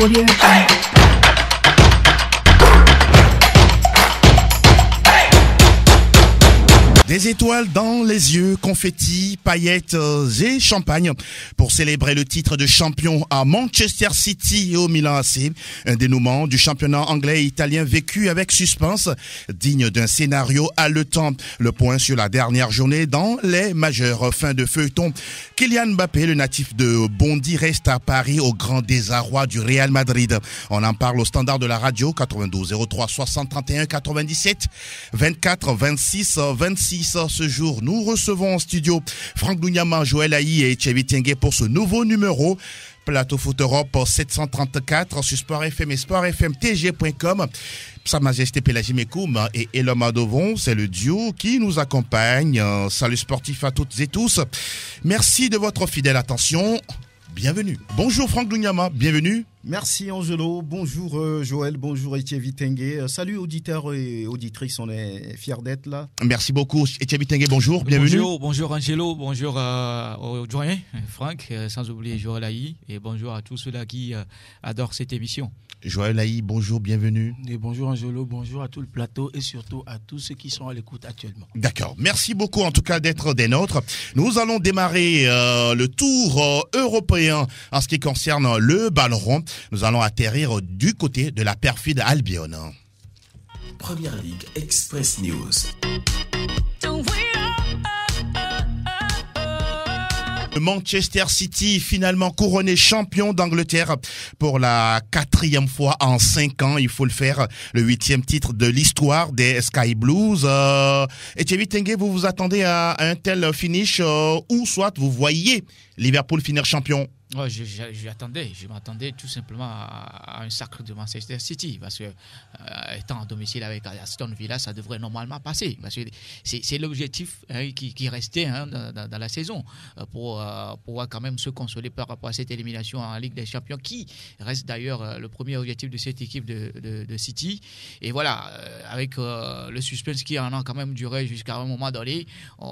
Audio Jungle. Des étoiles dans les yeux, confettis, paillettes et champagne pour célébrer le titre de champion à Manchester City et au Milan AC. Un dénouement du championnat anglais et italien vécu avec suspense, digne d'un scénario haletant. Le point sur la dernière journée dans les majeurs. Fin de feuilleton. Kylian Mbappé, le natif de Bondy, reste à Paris au grand désarroi du Real Madrid. On en parle au standard de la radio 92 03 60 31 97 24 26 26. Ce jour, nous recevons en studio Franck Dougnama, Joël Haï et Etchevi Tengue pour ce nouveau numéro. Plateau Foot Europe 734 sur Sport FM et Sport FM TG.com. Sa Majesté Pélagie Mekoum et Elom Adovon, c'est le duo qui nous accompagne. Salut sportif à toutes et tous. Merci de votre fidèle attention. Bienvenue. Bonjour Franck Dougnama, bienvenue. Merci Angelo, bonjour Joël, bonjour Etchevi Tengue. Salut auditeurs et auditrices, on est fiers d'être là. Merci beaucoup Etchevi Tengue, bonjour, bienvenue. Bonjour Angelo, bonjour aux doyens, Franck, sans oublier Joël Haï, et bonjour à tous ceux-là qui adorent cette émission. Joël Haï, bonjour, bienvenue. Et bonjour Angelo, bonjour à tout le plateau et surtout à tous ceux qui sont à l'écoute actuellement. D'accord, merci beaucoup en tout cas d'être des nôtres. Nous allons démarrer le tour européen en ce qui concerne le ballon rond. Nous allons atterrir du côté de la perfide Albion. Première Ligue Express News. Manchester City finalement couronné champion d'Angleterre pour la 4e fois en 5 ans. Il faut le faire. Le 8e titre de l'histoire des Sky Blues. Etchevi Tengue, vous vous attendez à un tel finish ou soit vous voyez Liverpool finir champion? Ouais, je m'attendais tout simplement à un sacre de Manchester City parce que étant à domicile avec Aston Villa, ça devrait normalement passer parce que c'est l'objectif qui restait dans la saison pour pouvoir quand même se consoler par rapport à cette élimination en Ligue des Champions qui reste d'ailleurs le premier objectif de cette équipe de City. Et voilà, avec le suspense qui en a quand même duré jusqu'à un moment donné,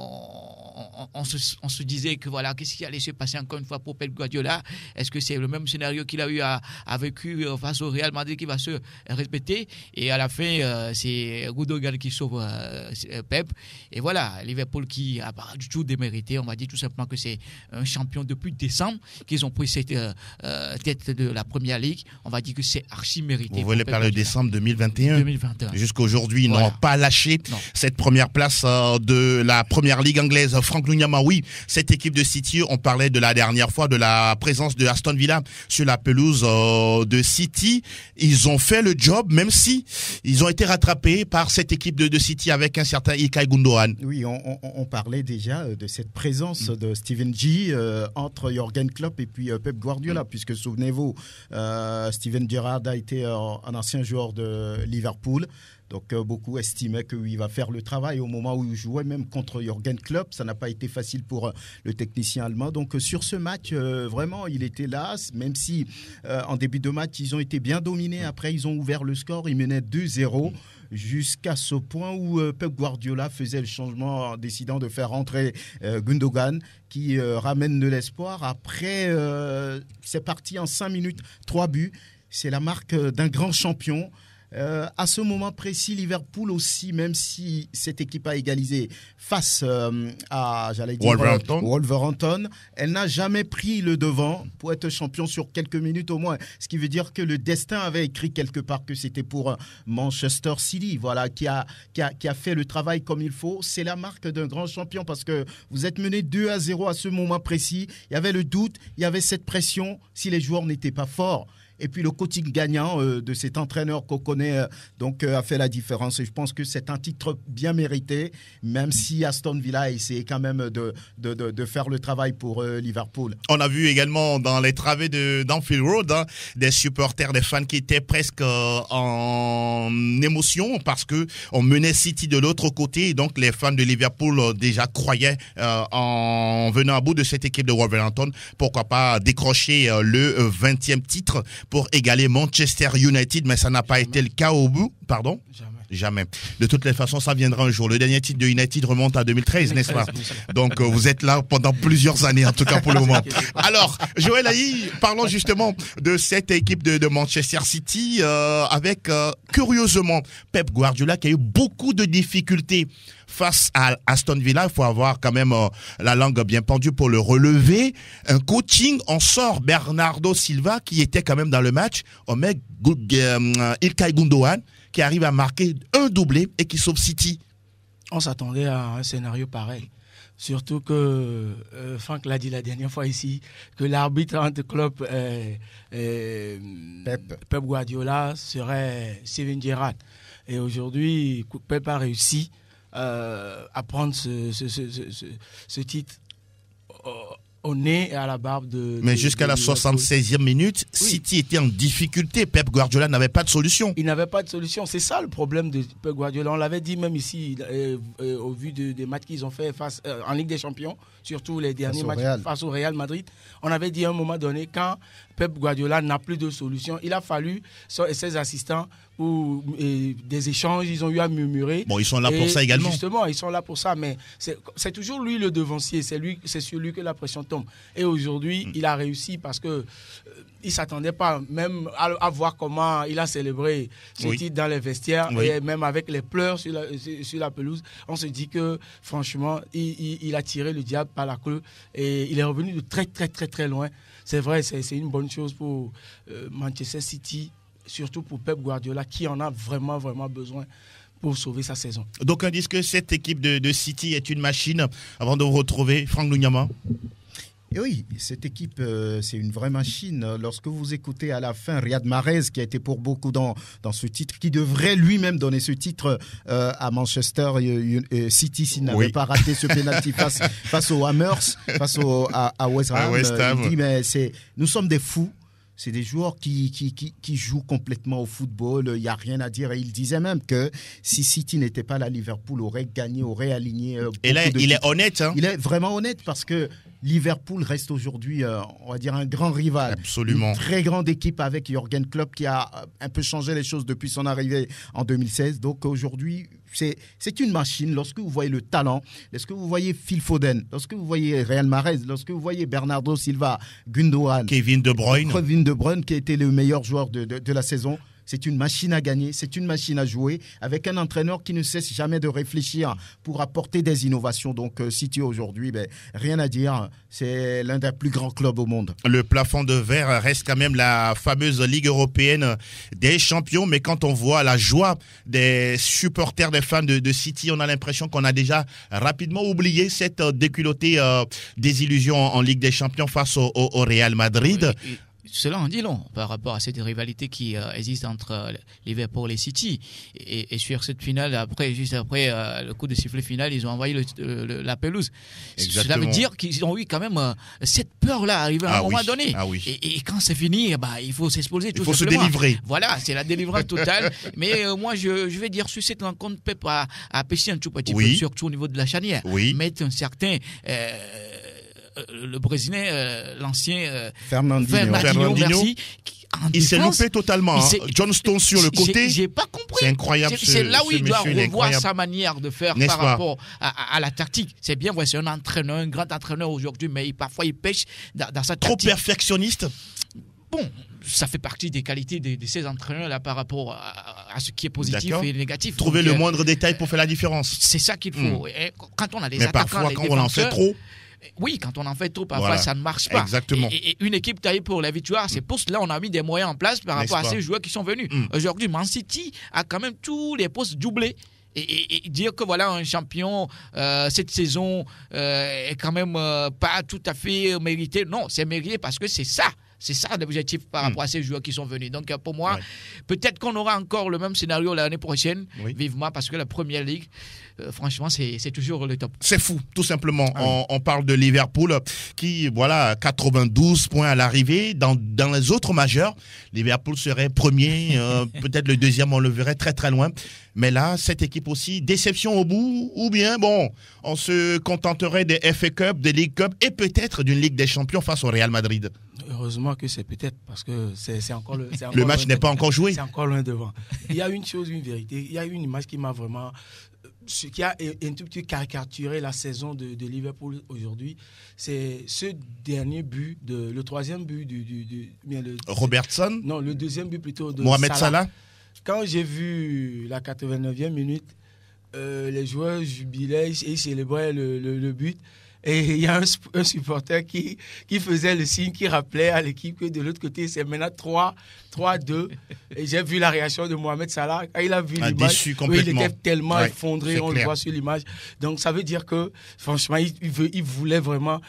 on se disait que voilà, qu'est-ce qui allait se passer encore une fois pour Pep Guardiola. Est-ce que c'est le même scénario qu'il a eu à vécu face au Real Madrid qui va se répéter? Et à la fin, c'est Gundogan qui sauve Pep. Et voilà, Liverpool qui a pas du tout démérité. On va dire tout simplement que c'est un champion depuis décembre qu'ils ont pris cette tête de la Première Ligue. On va dire que c'est archi mérité. Vous voulez parler de décembre 2021? Jusqu'aujourd'hui, ils n'ont pas lâché cette première place de la Première Ligue anglaise. Franck Dougnama, oui, cette équipe de City, on parlait de la dernière fois de la présence de Aston Villa sur la pelouse de City. Ils ont fait le job, même si ils ont été rattrapés par cette équipe de City avec un certain Ilkay Gundogan. Oui, on parlait déjà de cette présence de Steven G entre Jürgen Klopp et puis Pep Guardiola, puisque souvenez-vous, Steven Gerrard a été un ancien joueur de Liverpool. Donc beaucoup estimaient qu'il va faire le travail au moment où il jouait même contre Jürgen Klopp. Ça n'a pas été facile pour le technicien allemand. Donc sur ce match, vraiment, il était là. Même si en début de match, ils ont été bien dominés. Après, ils ont ouvert le score. Ils menaient 2-0 jusqu'à ce point où Pep Guardiola faisait le changement en décidant de faire rentrer Gundogan qui ramène de l'espoir. Après, c'est parti en 5 minutes, 3 buts. C'est la marque d'un grand champion. À ce moment précis, Liverpool aussi, même si cette équipe a égalisé face à Wolverhampton, elle n'a jamais pris le devant pour être champion sur quelques minutes au moins. Ce qui veut dire que le destin avait écrit quelque part que c'était pour Manchester City, voilà, qui a fait le travail comme il faut. C'est la marque d'un grand champion parce que vous êtes mené 2-0 à ce moment précis. Il y avait le doute, il y avait cette pression si les joueurs n'étaient pas forts. Et puis le coaching gagnant de cet entraîneur qu'on connaît a fait la différence. Et je pense que c'est un titre bien mérité, même si Aston Villa a essayé quand même de faire le travail pour Liverpool. On a vu également dans les travées d'Anfield Road des supporters, des fans qui étaient presque en émotion parce que on menait City de l'autre côté. Et donc les fans de Liverpool déjà croyaient en venant à bout de cette équipe de Wolverhampton. Pourquoi pas décrocher le 20e titre pour égaler Manchester United, mais ça n'a pas été le cas au bout. Pardon ? Jamais. Jamais. De toutes les façons, ça viendra un jour. Le dernier titre de United remonte à 2013, n'est-ce pas? Donc, vous êtes là pendant plusieurs années, en tout cas pour le moment. Alors, Joël Aïe, parlons justement de cette équipe de Manchester City avec, curieusement, Pep Guardiola qui a eu beaucoup de difficultés face à Aston Villa. Il faut avoir quand même la langue bien pendue pour le relever. Un coaching, on sort Bernardo Silva qui était quand même dans le match. On met Ilkay Gundogan qui arrive à marquer un doublé et qui sauve City. On s'attendait à un scénario pareil. Surtout que Franck l'a dit la dernière fois ici, que l'arbitre entre Klopp et Pep Guardiola serait Steven Gerrard. Et aujourd'hui, Pep a réussi à prendre ce titre au nez et à la barbe de... Mais jusqu'à la 76e minute, oui. City était en difficulté. Pep Guardiola n'avait pas de solution. Il n'avait pas de solution. C'est ça le problème de Pep Guardiola. On l'avait dit même ici, au vu des matchs qu'ils ont fait face, en Ligue des Champions, surtout les derniers matchs face au Real Madrid. On avait dit à un moment donné, quand Pep Guardiola n'a plus de solution, il a fallu ses assistants ou des échanges, ils ont eu à murmurer. Bon, ils sont là pour ça également. Justement, ils sont là pour ça, mais c'est toujours lui le devancier, c'est sur lui que la pression tombe. Et aujourd'hui, il a réussi parce que il s'attendait pas même à voir comment il a célébré ce titre dans les vestiaires et même avec les pleurs sur la pelouse. On se dit que franchement, il a tiré le diable par la queue et il est revenu de très très très très loin. C'est vrai, c'est une bonne chose pour Manchester City, surtout pour Pep Guardiola qui en a vraiment vraiment besoin pour sauver sa saison. Donc on dit que cette équipe de City est une machine. Avant de vous retrouver, Franck Lunyama. Et oui, cette équipe, c'est une vraie machine. Lorsque vous écoutez à la fin Riyad Mahrez, qui a été pour beaucoup dans ce titre, qui devrait lui-même donner ce titre à Manchester City s'il n'avait pas raté ce pénalty face aux Hammers, face à West Ham. Il dit, mais nous sommes des fous. C'est des joueurs qui jouent complètement au football. Il n'y a rien à dire. Et il disait même que si City n'était pas là, Liverpool aurait gagné, aurait aligné. Et là, il est honnête. Hein. Il est vraiment honnête parce que Liverpool reste aujourd'hui, on va dire, un grand rival. Absolument. Une très grande équipe avec Jürgen Klopp qui a un peu changé les choses depuis son arrivée en 2016. Donc aujourd'hui, c'est une machine. Lorsque vous voyez le talent, lorsque vous voyez Phil Foden, lorsque vous voyez Riyad Mahrez, lorsque vous voyez Bernardo Silva, Gundogan, Kevin De Bruyne qui a été le meilleur joueur de la saison. C'est une machine à gagner, c'est une machine à jouer, avec un entraîneur qui ne cesse jamais de réfléchir pour apporter des innovations. Donc City aujourd'hui, rien à dire, c'est l'un des plus grands clubs au monde. Le plafond de verre reste quand même la fameuse Ligue européenne des champions, mais quand on voit la joie des supporters, des fans de City, on a l'impression qu'on a déjà rapidement oublié cette déculottée désillusion en Ligue des champions face au Real Madrid. Oui. Cela en dit long par rapport à cette rivalité qui existe entre Liverpool et City. Et sur cette finale, juste après le coup de sifflet final, ils ont envoyé la pelouse. Exactement. Cela veut dire qu'ils ont eu quand même cette peur-là arrivée à un moment donné. Ah oui. Et quand c'est fini, il faut s'exposer tout simplement. Il faut se délivrer. Voilà, c'est la délivrance totale. Mais moi, je vais dire sur cette rencontre, Pep a pêché un tout petit peu, surtout au niveau de la charnière. Oui. Mettre un certain... le Brésilien, l'ancien Fernandinho, merci. Il s'est loupé totalement. John Stones sur le côté. J'ai pas compris. C'est incroyable. C'est là où il doit revoir sa manière de faire par rapport à la tactique. C'est bien, c'est un entraîneur, un grand entraîneur aujourd'hui, mais parfois il pêche dans sa tactique. Trop perfectionniste. Bon, ça fait partie des qualités de ces entraîneurs-là par rapport à ce qui est positif et négatif. Trouver le moindre détail pour faire la différence. C'est ça qu'il faut. Et quand on a des mais attaquants, parfois, quand on en fait trop. Oui, quand on en fait trop, parfois ça ne marche pas. Exactement. Et une équipe taillée pour la victoire, c'est pour cela qu'on a mis des moyens en place par rapport à ces joueurs qui sont venus. Aujourd'hui, Man City a quand même tous les postes doublés. Et dire que voilà, un champion cette saison est quand même pas tout à fait mérité. Non, c'est mérité parce que c'est ça. C'est ça l'objectif par rapport à ces joueurs qui sont venus. Donc pour moi, peut-être qu'on aura encore le même scénario l'année prochaine, vivement, parce que la Première Ligue, franchement, c'est toujours le top. C'est fou, tout simplement. On parle de Liverpool qui, 92 points à l'arrivée. Dans les autres majeurs, Liverpool serait premier, peut-être le deuxième, on le verrait très très loin. Mais là, cette équipe aussi, déception au bout, ou bien, bon, on se contenterait des FA Cup, des League Cup et peut-être d'une Ligue des Champions face au Real Madrid. Heureusement que c'est peut-être parce que c'est encore le... Le match n'est pas encore joué. C'est encore loin devant. Il y a une chose, une vérité. Il y a une image qui m'a vraiment... Ce qui a un tout petit caricaturé la saison de Liverpool aujourd'hui, c'est ce dernier but, le troisième but Robertson? Non, le deuxième but plutôt de Mohamed Salah. Quand j'ai vu la 89e minute, les joueurs jubilaient et célébraient le but. Et il y a un supporter qui faisait le signe, qui rappelait à l'équipe que de l'autre côté, c'est maintenant 3-2. Et j'ai vu la réaction de Mohamed Salah. Quand il a vu l'image, déçu complètement. Il était tellement effondré, on le voit sur l'image. Donc ça veut dire que, franchement, il voulait vraiment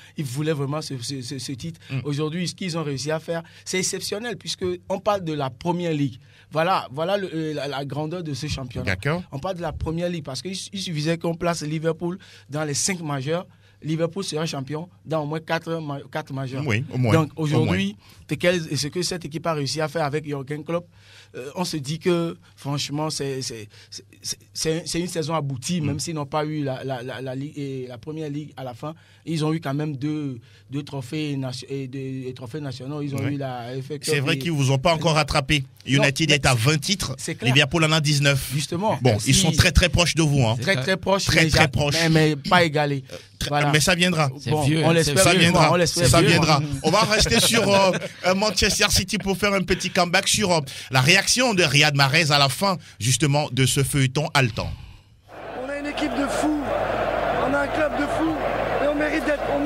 ce titre. Aujourd'hui, ce qu'ils ont réussi à faire, c'est exceptionnel, puisqu'on parle de la Première Ligue. Voilà la grandeur de ce championnat. D'accord. On parle de la Première Ligue, parce qu'il suffisait qu'on place Liverpool dans les 5 majeurs. Liverpool sera champion dans au moins 4 majeurs. Oui, au moins. Donc aujourd'hui, ce que cette équipe a réussi à faire avec Jürgen Klopp, on se dit que franchement, c'est une saison aboutie, même s'ils n'ont pas eu la Ligue et la Première Ligue à la fin. Ils ont eu quand même deux trophées nationaux. Ils ont eu la FA Cup. C'est vrai qu'ils ne vous ont pas encore rattrapé. United est à 20 titres, Liverpool en a 19. Justement. Bon, ils sont très très proches de vous. Hein. Très proches. Très proches. Mais pas égalés. Voilà. Mais ça viendra. Bon, on l'espère. Ça viendra. Ça viendra. On va rester sur Manchester City pour faire un petit comeback sur la réaction de Riyad Mahrez à la fin justement de ce feuilleton haletant. On a une équipe de fous, on a un club de fous et on mérite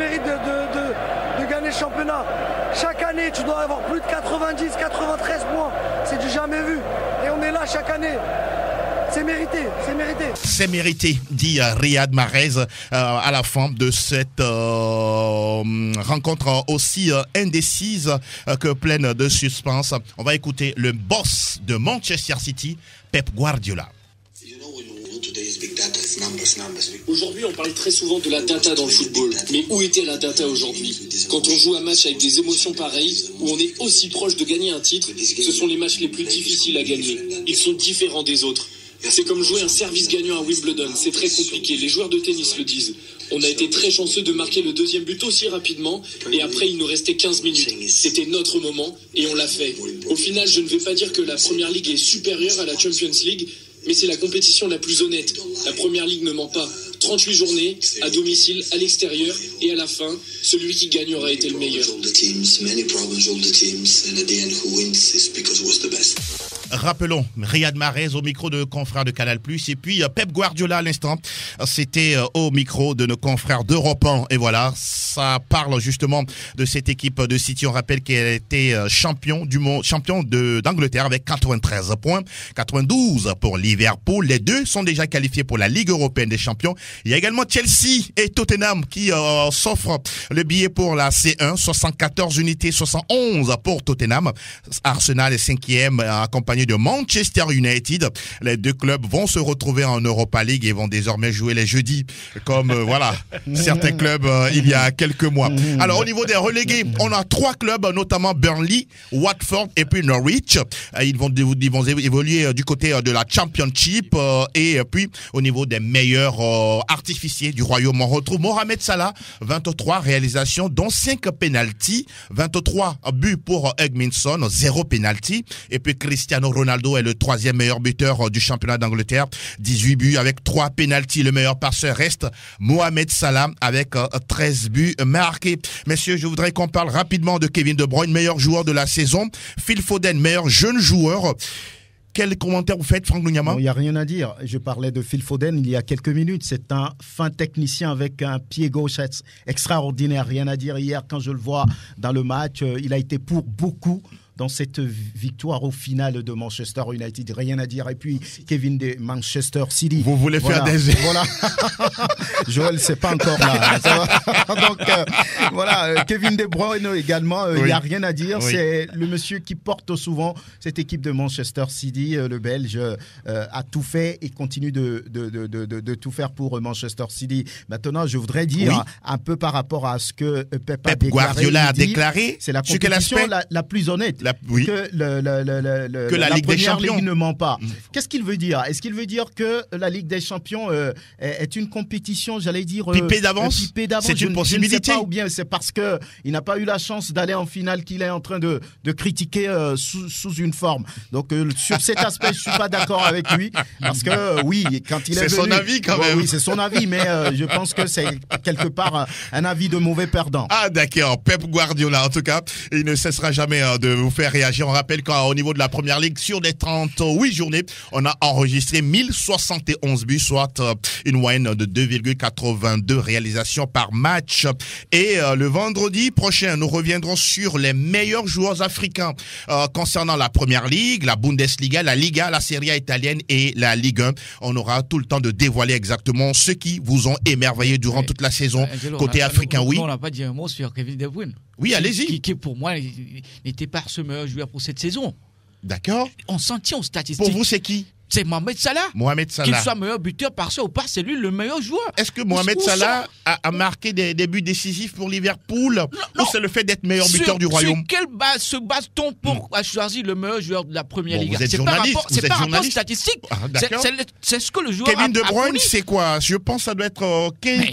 de gagner le championnat. Chaque année, tu dois avoir plus de 90, 93 points. C'est du jamais vu. Et on est là chaque année. C'est mérité, c'est mérité. C'est mérité, dit Riyad Mahrez à la fin de cette rencontre aussi indécise que pleine de suspense. On va écouter le boss de Manchester City, Pep Guardiola. Aujourd'hui, on parle très souvent de la data dans le football. Mais où était la data aujourd'hui? Quand on joue un match avec des émotions pareilles, où on est aussi proche de gagner un titre, ce sont les matchs les plus difficiles à gagner. Ils sont différents des autres. C'est comme jouer un service gagnant à Wimbledon, c'est très compliqué, les joueurs de tennis le disent. On a été très chanceux de marquer le deuxième but aussi rapidement, et après il nous restait 15 minutes. C'était notre moment, et on l'a fait. Au final, je ne vais pas dire que la Première Ligue est supérieure à la Champions League, mais c'est la compétition la plus honnête. La Première Ligue ne ment pas. 38 journées, à domicile, à l'extérieur, et à la fin, celui qui gagne aura été le meilleur. Rappelons Riyad Mahrez au micro de confrères de Canal+, et puis Pep Guardiola à l'instant, c'était au micro de nos confrères d'Europe 1, et voilà, ça parle justement de cette équipe de City. On rappelle qu'elle était champion du monde, d'Angleterre avec 93 points, 92 pour Liverpool. Les deux sont déjà qualifiés pour la Ligue européenne des champions. Il y a également Chelsea et Tottenham qui s'offrent le billet pour la C1, 74 unités, 71 pour Tottenham. Arsenal est 5e, accompagné de Manchester United. Les deux clubs vont se retrouver en Europa League et vont désormais jouer les jeudis, comme voilà certains clubs il y a quelques mois. Alors au niveau des relégués, on a 3 clubs, notamment Burnley, Watford et puis Norwich. Ils vont évoluer du côté de la Championship et puis au niveau des meilleurs artificiers du royaume, on retrouve Mohamed Salah, 23 réalisations dont 5 pénaltys, 23 buts pour Hugminson, 0 pénalty, et puis Cristiano Ronaldo est le 3e meilleur buteur du championnat d'Angleterre, 18 buts avec 3 pénaltys. Le meilleur passeur reste Mohamed Salah avec 13 buts marqués. Messieurs, je voudrais qu'on parle rapidement de Kevin De Bruyne, meilleur joueur de la saison, Phil Foden, meilleur jeune joueur. Quel commentaire vous faites, Franck Lugnaman? Il n'y a rien à dire. Je parlais de Phil Foden il y a quelques minutes. C'est un fin technicien avec un pied gauche extraordinaire. Rien à dire. Hier, quand je le vois dans le match, il a été pour beaucoup dans cette victoire au final de Manchester United. Rien à dire. Et puis, Kevin de Manchester City. Vous voulez faire des... Voilà. Joël, c'est pas encore là. Donc, voilà. Kevin De Bruyne également, il n'y a rien à dire. Oui. C'est le monsieur qui porte souvent cette équipe de Manchester City. Le Belge a tout fait et continue de tout faire pour Manchester City. Maintenant, je voudrais dire un peu par rapport à ce que Pep Guardiola a déclaré. C'est la compétition la plus honnête. oui. que Que la Ligue des Première Champions Ligue ne ment pas. Qu'est-ce qu'il veut dire? Est-ce qu'il veut dire que la Ligue des Champions est une compétition, j'allais dire... Pipée d'avance? C'est une possibilité. Je ne sais pas, ou bien c'est parce qu'il n'a pas eu la chance d'aller en finale qu'il est en train de critiquer sous une forme. Donc sur cet aspect, je ne suis pas d'accord avec lui. Parce que oui, quand il est venu... C'est son avis quand même. Oui, c'est son avis, mais je pense que c'est quelque part un avis de mauvais perdant. Ah d'accord, Pep Guardiola en tout cas, il ne cessera jamais de vous faire réagir. On rappelle qu'au niveau de la Première Ligue, sur les 38 journées, on a enregistré 1071 buts, soit une moyenne de 2,82 réalisations par match. Et le vendredi prochain, nous reviendrons sur les meilleurs joueurs africains concernant la Première Ligue, la Bundesliga, la Liga, la Serie A italienne et la Ligue 1. On aura tout le temps de dévoiler exactement ceux qui vous ont émerveillé durant toute la saison. Côté africain, oui. On n'a pas dit un mot sur Kevin De Bruyne. Oui, allez-y. Qui pour moi n'était pas ce meilleur joueur pour cette saison. D'accord. On s'en tient aux statistiques. Pour vous, c'est qui? C'est Mohamed Salah. Mohamed Salah. Qu'il soit meilleur buteur par ça ou pas, c'est lui le meilleur joueur. Est-ce que Mohamed Salah a marqué des buts décisifs pour Liverpool? Ou c'est le fait d'être meilleur buteur du Royaume? Sur quelle base se base-t-on pour choisir le meilleur joueur de la Première Ligue? Vous êtes journaliste. C'est pas un rapport statistique. C'est ce que le joueur Kevin De Bruyne, fourni. c'est quoi? Je pense que ça doit être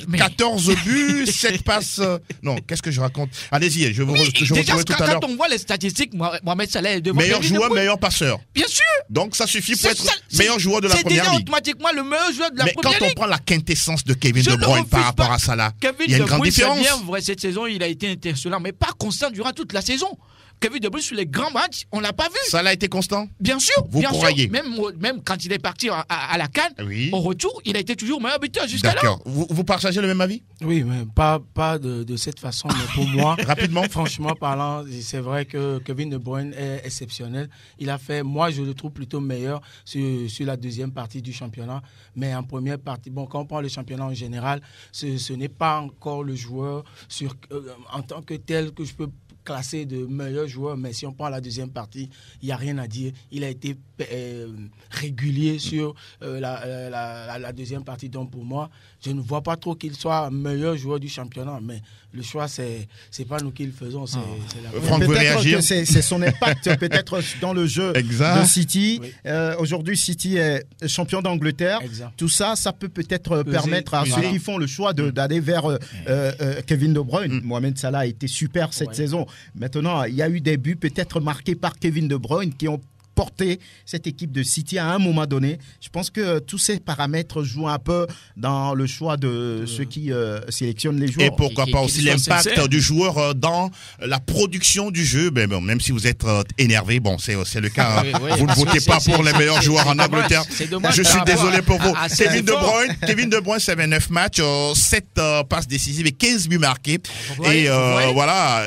14 buts, 7 passes. Non, qu'est-ce que je raconte? Allez-y, je vous retrouverai tout à l'heure. Quand on voit les statistiques, Mohamed Salah est devant. Meilleur joueur, meilleur passeur. Bien sûr. Donc ça suffit pour être meilleur joueur de la Première Ligue. C'est automatiquement le meilleur joueur de la Première Ligue. Mais quand on prend la quintessence de Kevin De Bruyne par rapport à Salah, il y a une grande différence. Bien vrai, cette saison, il a été international, mais pas constant durant toute la saison. Kevin De Bruyne, sur les grands matchs, on l'a pas vu. Salah a été constant? Bien sûr. Vous croyez? Même quand il est parti à la CAN, oui. Au retour, il a été toujours meilleur buteur jusqu'à là. D'accord. Vous partagez le même avis? Oui, mais pas de cette façon. Mais pour moi, rapidement, franchement parlant, c'est vrai que Kevin De Bruyne est exceptionnel. Il a fait, moi, je le trouve plutôt meilleur sur la deuxième partie du championnat. Mais en première partie, bon, quand on prend le championnat en général, ce n'est pas encore le joueur en tant que tel que je peux classé de meilleur joueur, mais si on prend la deuxième partie, il n'y a rien à dire. Il a été régulier sur la deuxième partie. Donc pour moi, je ne vois pas trop qu'il soit meilleur joueur du championnat, mais le choix, c'est pas nous qui le faisons. C'est Franck veut réagir. C'est son impact peut-être dans le jeu de City. Oui. Aujourd'hui, City est champion d'Angleterre. Tout ça, ça peut-être permettre à ceux qui font le choix d'aller vers Kevin De Bruyne. Mohamed Salah a été super cette saison. Maintenant, il y a eu des buts peut-être marqués par Kevin De Bruyne qui ont porter cette équipe de City à un moment donné. Je pense que tous ces paramètres jouent un peu dans le choix de ceux qui sélectionnent les joueurs. Et pourquoi pas aussi l'impact du joueur dans la production du jeu. Ben, bon, même si vous êtes énervé, bon, c'est le cas. Vous ne votez pas pour les meilleurs joueurs en Angleterre. Je suis désolé pour vous. Kevin De Bruyne, c'est 29 matchs, 7 passes décisives et 15 buts marqués. Et voilà,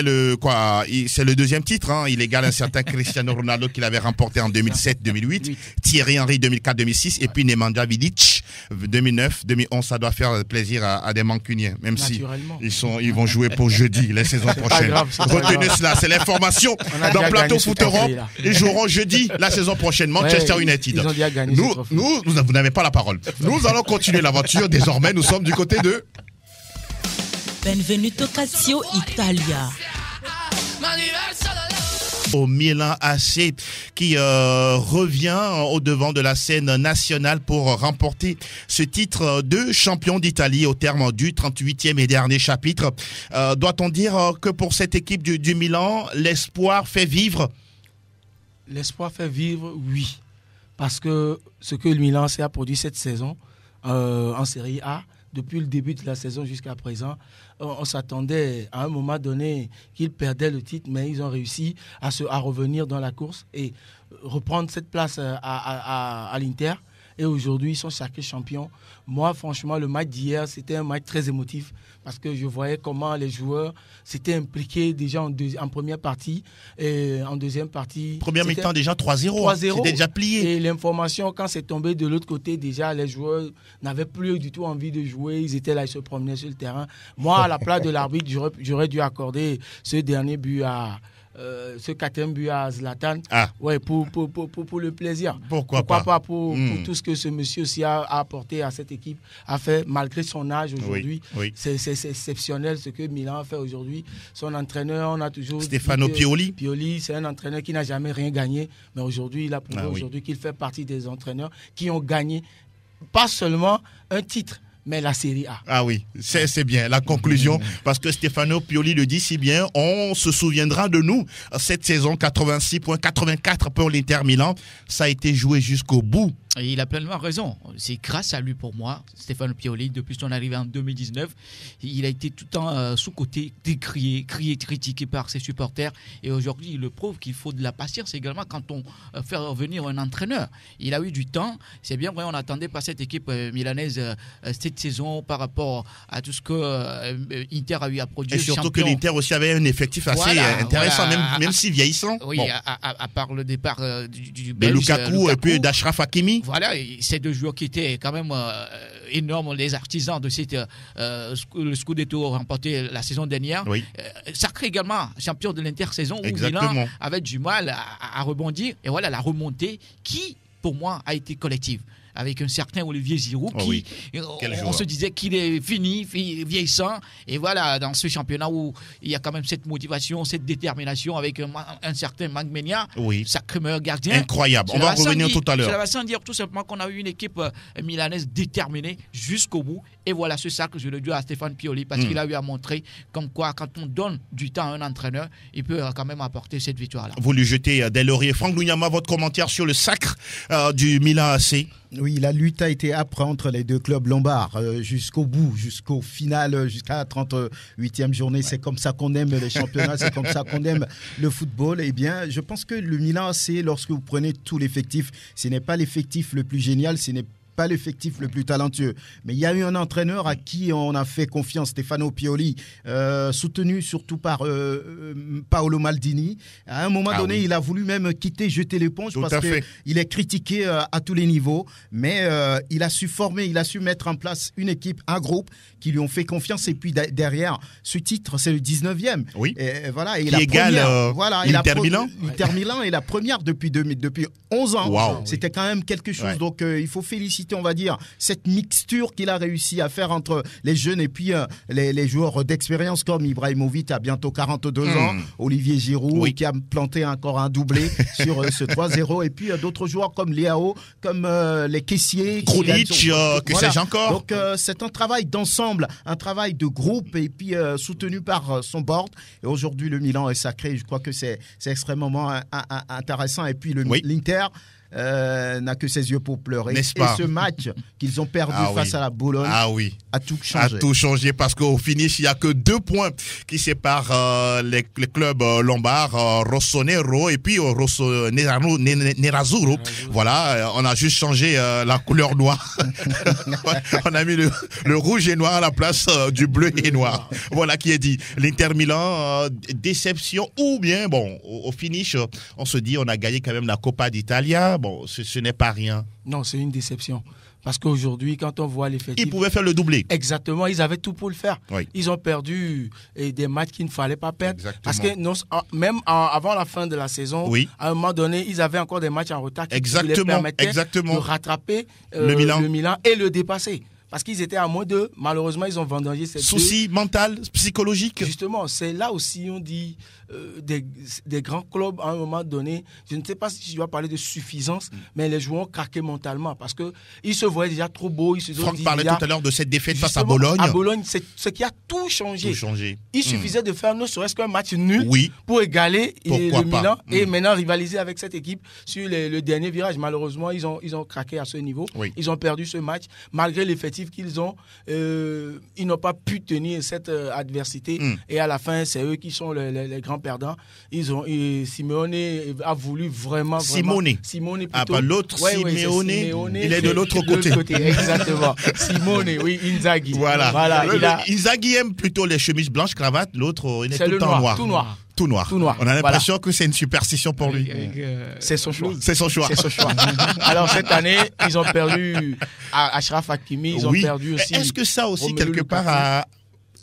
c'est le deuxième titre. Hein. Il égale un certain Cristiano Ronaldo qu'il avait remporté en 2007-2008, Thierry Henry 2004-2006 et puis Nemanja Vidic 2009-2011. Ça doit faire plaisir à des Mancuniens, même si ils vont jouer pour jeudi, la saison prochaine. Retenez cela, c'est l'information. Dans Plateau Foot Europe, ils joueront jeudi la saison prochaine. Manchester United. Vous n'avez pas la parole. Nous allons continuer l'aventure. Désormais, nous sommes du côté de Benvenuto Calcio Italia. Au Milan AC qui revient au devant de la scène nationale pour remporter ce titre de champion d'Italie au terme du 38e et dernier chapitre. Doit-on dire que pour cette équipe du Milan, l'espoir fait vivre? L'espoir fait vivre, oui. Parce que ce que le Milan a produit cette saison en Serie A, depuis le début de la saison jusqu'à présent, on s'attendait à un moment donné qu'ils perdaient le titre, mais ils ont réussi à revenir dans la course et reprendre cette place à l'Inter. Et aujourd'hui, ils sont sacrés champions. Moi, franchement, le match d'hier, c'était un match très émotif parce que je voyais comment les joueurs s'étaient impliqués déjà en première partie et en deuxième partie. Première mi-temps, déjà 3-0. C'était déjà plié. Et l'information, quand c'est tombé de l'autre côté, déjà, les joueurs n'avaient plus du tout envie de jouer. Ils étaient là, ils se promenaient sur le terrain. Moi, à la place de l'arbitre, j'aurais dû accorder ce dernier but ce 4e but à Zlatan. Ouais, pour le plaisir. Pourquoi pas pour tout ce que ce monsieur aussi a apporté à cette équipe, a fait malgré son âge aujourd'hui. Oui. C'est exceptionnel ce que Milan a fait aujourd'hui. Son entraîneur, on a toujours Stefano Pioli. Pioli, c'est un entraîneur qui n'a jamais rien gagné, mais aujourd'hui, il a prouvé aujourd'hui qu'il fait partie des entraîneurs qui ont gagné pas seulement un titre, mais la Série A. Ah oui, c'est bien la conclusion, parce que Stefano Pioli le dit si bien, on se souviendra de nous. Cette saison, 86 points, 84 pour l'Inter Milan, ça a été joué jusqu'au bout. Et il a pleinement raison. C'est grâce à lui pour moi, Stefano Pioli, depuis son arrivée en 2019. Il a été tout le temps sous-coté, décrié, critiqué par ses supporters. Et aujourd'hui, il le prouve qu'il faut de la patience également quand on fait revenir un entraîneur. Il a eu du temps. C'est bien vrai, on n'attendait pas cette équipe milanaise cette saison par rapport à tout ce que Inter a eu à produire. Et surtout que l'Inter aussi avait un effectif assez intéressant, même si vieillissant. Oui, bon. à part le départ du Belge, Lukaku et puis d'Achraf Hakimi. Voilà, ces deux joueurs qui étaient quand même énormes, les artisans de cette le Scudetto remporté la saison dernière. Oui. Sacré également champion de l'intersaison où Milan avait du mal à rebondir. Et voilà la remontée qui, pour moi, a été collective. Avec un certain Olivier Giroud qui, on se disait qu'il est fini, vieillissant. Et voilà, dans ce championnat où il y a quand même cette motivation, cette détermination avec un certain Magmenia, sacré meilleur gardien. Incroyable, on va revenir tout à l'heure. Cela va sans dire tout simplement qu'on a eu une équipe milanaise déterminée jusqu'au bout. Et voilà ce sacre, je le dis à Stéphane Pioli, parce qu'il a eu à montrer comme quoi, quand on donne du temps à un entraîneur, il peut quand même apporter cette victoire-là. Vous lui jetez des lauriers. Franck Lunyama, votre commentaire sur le sacre du Milan AC? Oui, la lutte a été âpre entre les deux clubs lombards jusqu'au bout, jusqu'au final, jusqu'à la 38e journée. C'est comme ça qu'on aime les championnats, c'est comme ça qu'on aime le football. Eh bien, je pense que le Milan AC, lorsque vous prenez tout l'effectif, ce n'est pas l'effectif le plus génial, ce n'est pas l'effectif le plus talentueux. Mais il y a eu un entraîneur à qui on a fait confiance, Stefano Pioli, soutenu surtout par Paolo Maldini. À un moment donné, il a voulu même quitter, jeter l'éponge parce qu'il est critiqué à tous les niveaux. Mais il a su former, il a su mettre en place une équipe, un groupe qui lui ont fait confiance. Et puis derrière, ce titre, c'est le 19e. Oui. Et voilà, et qui égale l'Inter Milan. L'Inter Milan est la première depuis 11 ans. Wow. C'était quand même quelque chose. Donc il faut féliciter, on va dire, cette mixture qu'il a réussi à faire entre les jeunes et puis les joueurs d'expérience comme Ibrahimovic à bientôt 42 ans, Olivier Giroud qui a planté encore un doublé sur ce 3-0 et puis d'autres joueurs comme Leao, comme les caissiers. Krunic, que sais-je encore. Donc c'est un travail d'ensemble, un travail de groupe et puis soutenu par son board. Et aujourd'hui, le Milan est sacré. Je crois que c'est extrêmement intéressant. Et puis l'Inter n'a que ses yeux pour pleurer. N'est-ce pas? Et ce match qu'ils ont perdu face à la Bologne a tout changé. A tout changé parce qu'au finish, il n'y a que 2 points qui séparent les clubs lombards, Rossonero et puis Nerazzurro. Voilà, on a juste changé la couleur noire. On a mis le rouge et noir à la place du bleu et noir. Voilà qui est dit. L'Inter Milan, déception ou bien, bon, au finish, on se dit on a gagné quand même la Coppa d'Italia. Bon, ce n'est pas rien. Non, c'est une déception. Parce qu'aujourd'hui, quand on voit l'effectif... Ils pouvaient faire le doublé. Exactement, ils avaient tout pour le faire. Oui. Ils ont perdu des matchs qu'il ne fallait pas perdre. Exactement. Parce que même avant la fin de la saison, à un moment donné, ils avaient encore des matchs en retard qui les permettaient de rattraper le Milan et le dépasser. Parce qu'ils étaient à moins de... Malheureusement, ils ont vendangé cette... Souci mental, psychologique. Justement, c'est là aussi, on dit, des grands clubs, à un moment donné, je ne sais pas si je dois parler de suffisance, mais les joueurs ont craqué mentalement parce qu'ils se voyaient déjà trop beaux. Franck parlait tout à l'heure de cette défaite face à Bologne. À Bologne, c'est ce qui a tout changé. Il suffisait de faire ne serait-ce qu'un match nul pour égaler le Milan et maintenant rivaliser avec cette équipe sur le dernier virage. Malheureusement, ils ont craqué à ce niveau. Ils ont perdu ce match malgré l'effectif qu'ils ont. Ils n'ont pas pu tenir cette adversité et à la fin, c'est eux qui sont les grands perdants. Simeone a voulu vraiment... Simone plutôt. L'autre Simeone, il est de l'autre côté. Exactement. Simone, Inzaghi. Voilà. Inzaghi aime plutôt les chemises blanches, cravates. L'autre, il est tout le temps noir. Tout noir. On a l'impression que c'est une superstition pour lui. C'est son choix. C'est son choix. Alors cette année, ils ont perdu Achraf Hakimi, ils ont perdu aussi. Est-ce que ça aussi, quelque part,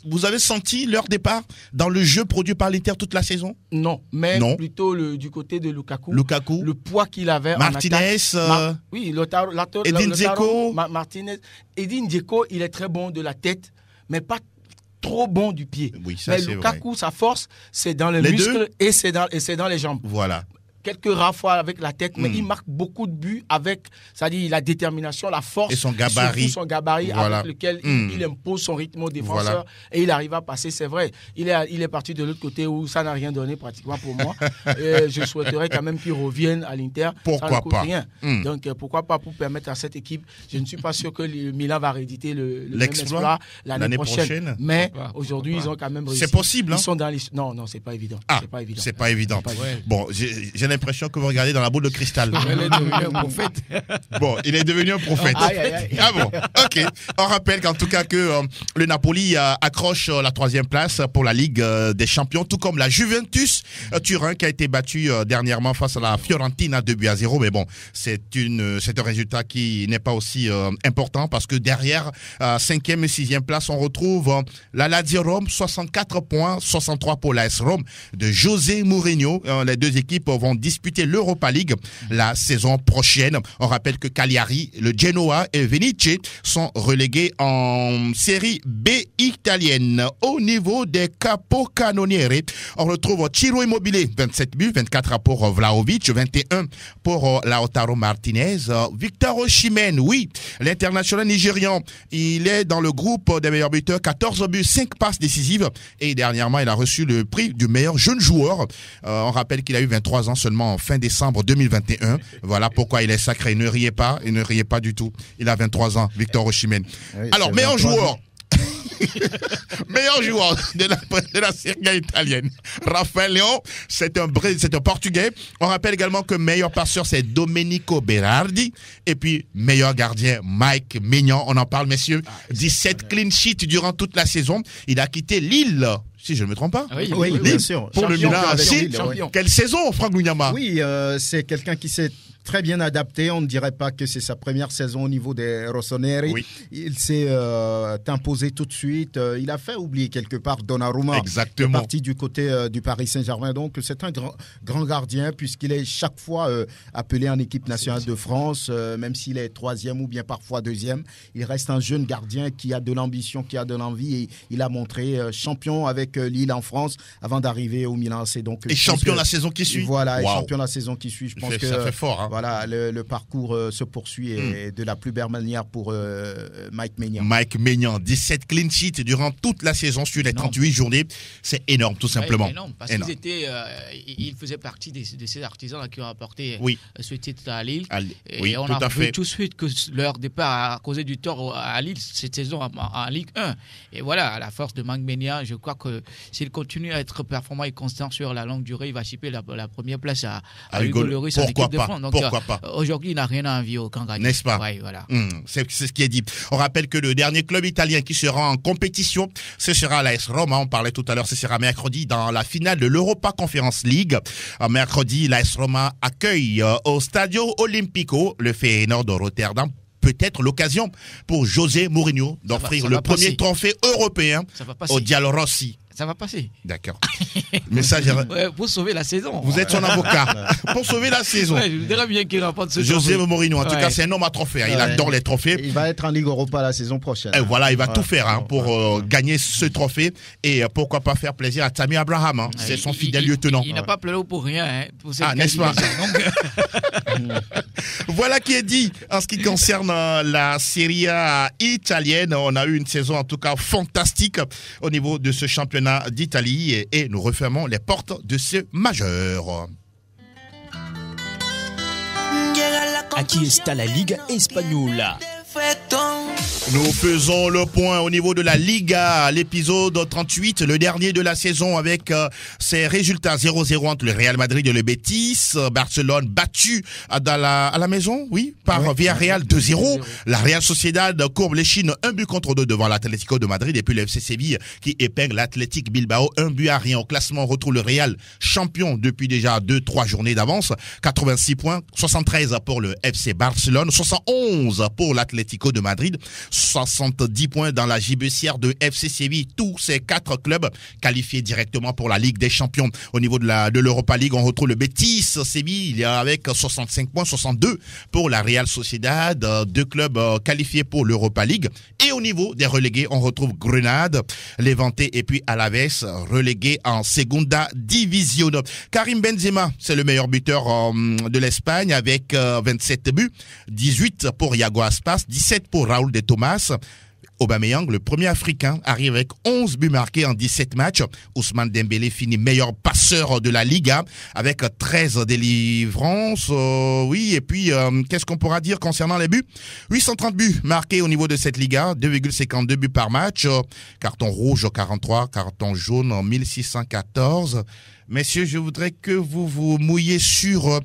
vous avez senti leur départ dans le jeu produit par l'Inter toute la saison? Non, mais Non. plutôt du côté de Lukaku. Lukaku, Le poids qu'il avait Martinez, en attaque. Oui, Edin Dzeko. Martinez. Edin Dzeko, il est très bon de la tête, mais pas trop bon du pied. Oui, ça mais c'est Lukaku, sa force, c'est dans les Les muscles deux et c'est dans les jambes. Voilà. Quelques rares fois avec la tête, mais il marque beaucoup de buts avec, c'est-à-dire la détermination, la force Et son gabarit. surtout son gabarit Voilà. avec lequel il impose son rythme aux défenseurs Voilà. et il arrive à passer. C'est vrai, il est parti de l'autre côté où ça n'a rien donné pratiquement pour moi. Et je souhaiterais quand même qu'il revienne à l'Inter. Pourquoi ça ne coûte pas rien. Donc pourquoi pas pour permettre à cette équipe. Je ne suis pas sûr que le Milan va rééditer le même L'exploit exploit l'année prochaine. Mais Pourquoi aujourd'hui ils ont quand même réussi. C'est possible, hein? Ils sont dans les... Non, c'est pas évident. Ah, c'est pas évident. c'est pas évident. C'est pas évident. Bon, j'ai l'impression que vous regardez dans la boule de cristal. Elle est devenue un prophète. Bon, il est devenu un prophète. Aïe, aïe, aïe. Ah bon, ok. On rappelle qu'en tout cas que le Napoli accroche la 3e place pour la Ligue des Champions, tout comme la Juventus Turin qui a été battue dernièrement face à la Fiorentina 2-0. Mais bon, c'est un résultat qui n'est pas aussi important parce que derrière 5e et 6e place, on retrouve la Lazio Rome, 64 points, 63 pour l'AS Rome de José Mourinho. Les deux équipes vont disputer l'Europa League la saison prochaine. On rappelle que Cagliari, le Genoa et Venice sont relégués en série B italienne. Au niveau des capocannonieri, on retrouve Ciro Immobile, 27 buts, 24 pour Vlahovic, 21 pour Lautaro Martinez. Victor Osimhen, oui, l'international nigérian, il est dans le groupe des meilleurs buteurs, 14 buts, 5 passes décisives et dernièrement, il a reçu le prix du meilleur jeune joueur. On rappelle qu'il a eu 23 ans seulement en fin décembre 2021. Voilà pourquoi il est sacré. Ne riez pas, il ne riez pas du tout. Il a 23 ans, Victor Osimhen. Oui, Alors, c'est meilleur 23 joueur. Meilleur joueur de la Serie A italienne, Raphaël Léon, c'est un Portugais. On rappelle également que meilleur passeur, c'est Domenico Berardi. Et puis, meilleur gardien, Mike Maignan. On en parle, messieurs. 17 clean sheets durant toute la saison. Il a quitté Lille, si je ne me trompe pas. Oui, Oui, bien sûr. Pour le Champion Milan avec AC. Lille, oui. Quelle saison, Franck Lugnama? Oui, c'est quelqu'un qui s'est très bien adapté. On ne dirait pas que c'est sa première saison au niveau des Rossoneri. Oui. Il s'est imposé tout de suite. Il a fait oublier quelque part Donnarumma. Exactement. Il est parti du côté du Paris Saint-Germain. Donc, c'est un grand gardien puisqu'il est chaque fois appelé en équipe nationale de France, même s'il est 3e ou bien parfois 2e. Il reste un jeune gardien qui a de l'ambition, qui a de l'envie et il a montré champion avec Lille en France avant d'arriver au Milan AC. Donc, Et champion la saison qui suit. Voilà, et Wow. champion la saison qui suit. Je pense que ça fait fort, hein. voilà, le parcours se poursuit et de la plus belle manière pour Mike Maignan. Mike Maignan, 17 clean sheets durant toute la saison sur les 38 journées. C'est énorme, tout simplement. Ouais, énorme, parce Énorme. qu'ils faisaient partie de ces artisans qui ont apporté Oui. ce titre à Lille. Et Oui, on tout a à vu fait. tout de suite que leur départ a causé du tort à Lille cette saison en Ligue 1. Et voilà, à la force de Mike Maignan, je crois que s'il continue à être performant et constant sur la longue durée, il va chipper la première place à Hugo Lloris en Pourquoi équipe de pas? France. Donc, Pourquoi pas? aujourd'hui, il n'a rien à envier au Kangaroo. N'est-ce pas? Ouais, voilà. C'est ce qui est dit. On rappelle que le dernier club italien qui sera en compétition, ce sera l'AS Rome. On parlait tout à l'heure, ce sera mercredi dans la finale de l'Europa Conference League. Mercredi, l'AS Roma accueille au Stadio Olimpico le Feyenoord de Rotterdam. Peut-être l'occasion pour José Mourinho d'offrir ça le va premier passer. trophée européen Ça va passer. au Giallorossi. Ça va passer. D'accord. Message. Ouais, pour sauver la saison. Vous êtes son avocat pour sauver la saison. Ouais, je voudrais bien qu'il remporte ce José trophée. Mourinho, en tout Ouais. cas, c'est un homme à trophée. Il Ouais. adore les trophées. Il va être en Ligue Europa la saison prochaine. Et voilà, il va tout faire Ouais. pour gagner ce trophée et pourquoi pas faire plaisir à Tammy Abraham. Hein. C'est son fidèle lieutenant. Il n'a pas pleuré pour rien. Hein, pour cette N'est-ce pas? qualification. Donc, Voilà qui est dit en ce qui concerne la Serie A italienne. On a eu une saison en tout cas fantastique au niveau de ce championnat d'Italie et nous refermons les portes de ce majeur. Aquí está la Liga Española. Nous faisons le point au niveau de la Liga, l'épisode 38, le dernier de la saison avec ses résultats 0-0 entre le Real Madrid et le Betis, Barcelone battu à la maison, oui, par Villarreal 2-0, la Real Sociedad courbe les chines 1-2 devant l'Atlético de Madrid et puis le FC Séville qui épingle l'Athletic Bilbao 1-0 au classement. On retrouve le Real champion depuis déjà 2-3 journées d'avance, 86 points, 73 pour le FC Barcelone, 71 pour l'Atlético de Madrid, 70 points dans la gibecière de FC Séville. Tous ces 4 clubs qualifiés directement pour la Ligue des Champions. Au niveau de l'Europa League, on retrouve le Betis Séville, il y a avec 65 points, 62 pour la Real Sociedad, 2 clubs qualifiés pour l'Europa League. Et au niveau des relégués, on retrouve Grenade, Levante et puis Alaves, relégués en Segunda División. Karim Benzema, c'est le meilleur buteur de l'Espagne avec 27 buts, 18 pour Iago Aspas, 17 pour Raúl de Tomás. Aubameyang, le premier Africain, arrive avec 11 buts marqués en 17 matchs. Ousmane Dembélé finit meilleur passeur de la Liga avec 13 délivrances. Oui, et puis, qu'est-ce qu'on pourra dire concernant les buts? 830 buts marqués au niveau de cette Liga, 2,52 buts par match. Carton rouge 43, carton jaune 1614. Messieurs, je voudrais que vous vous mouilliez sur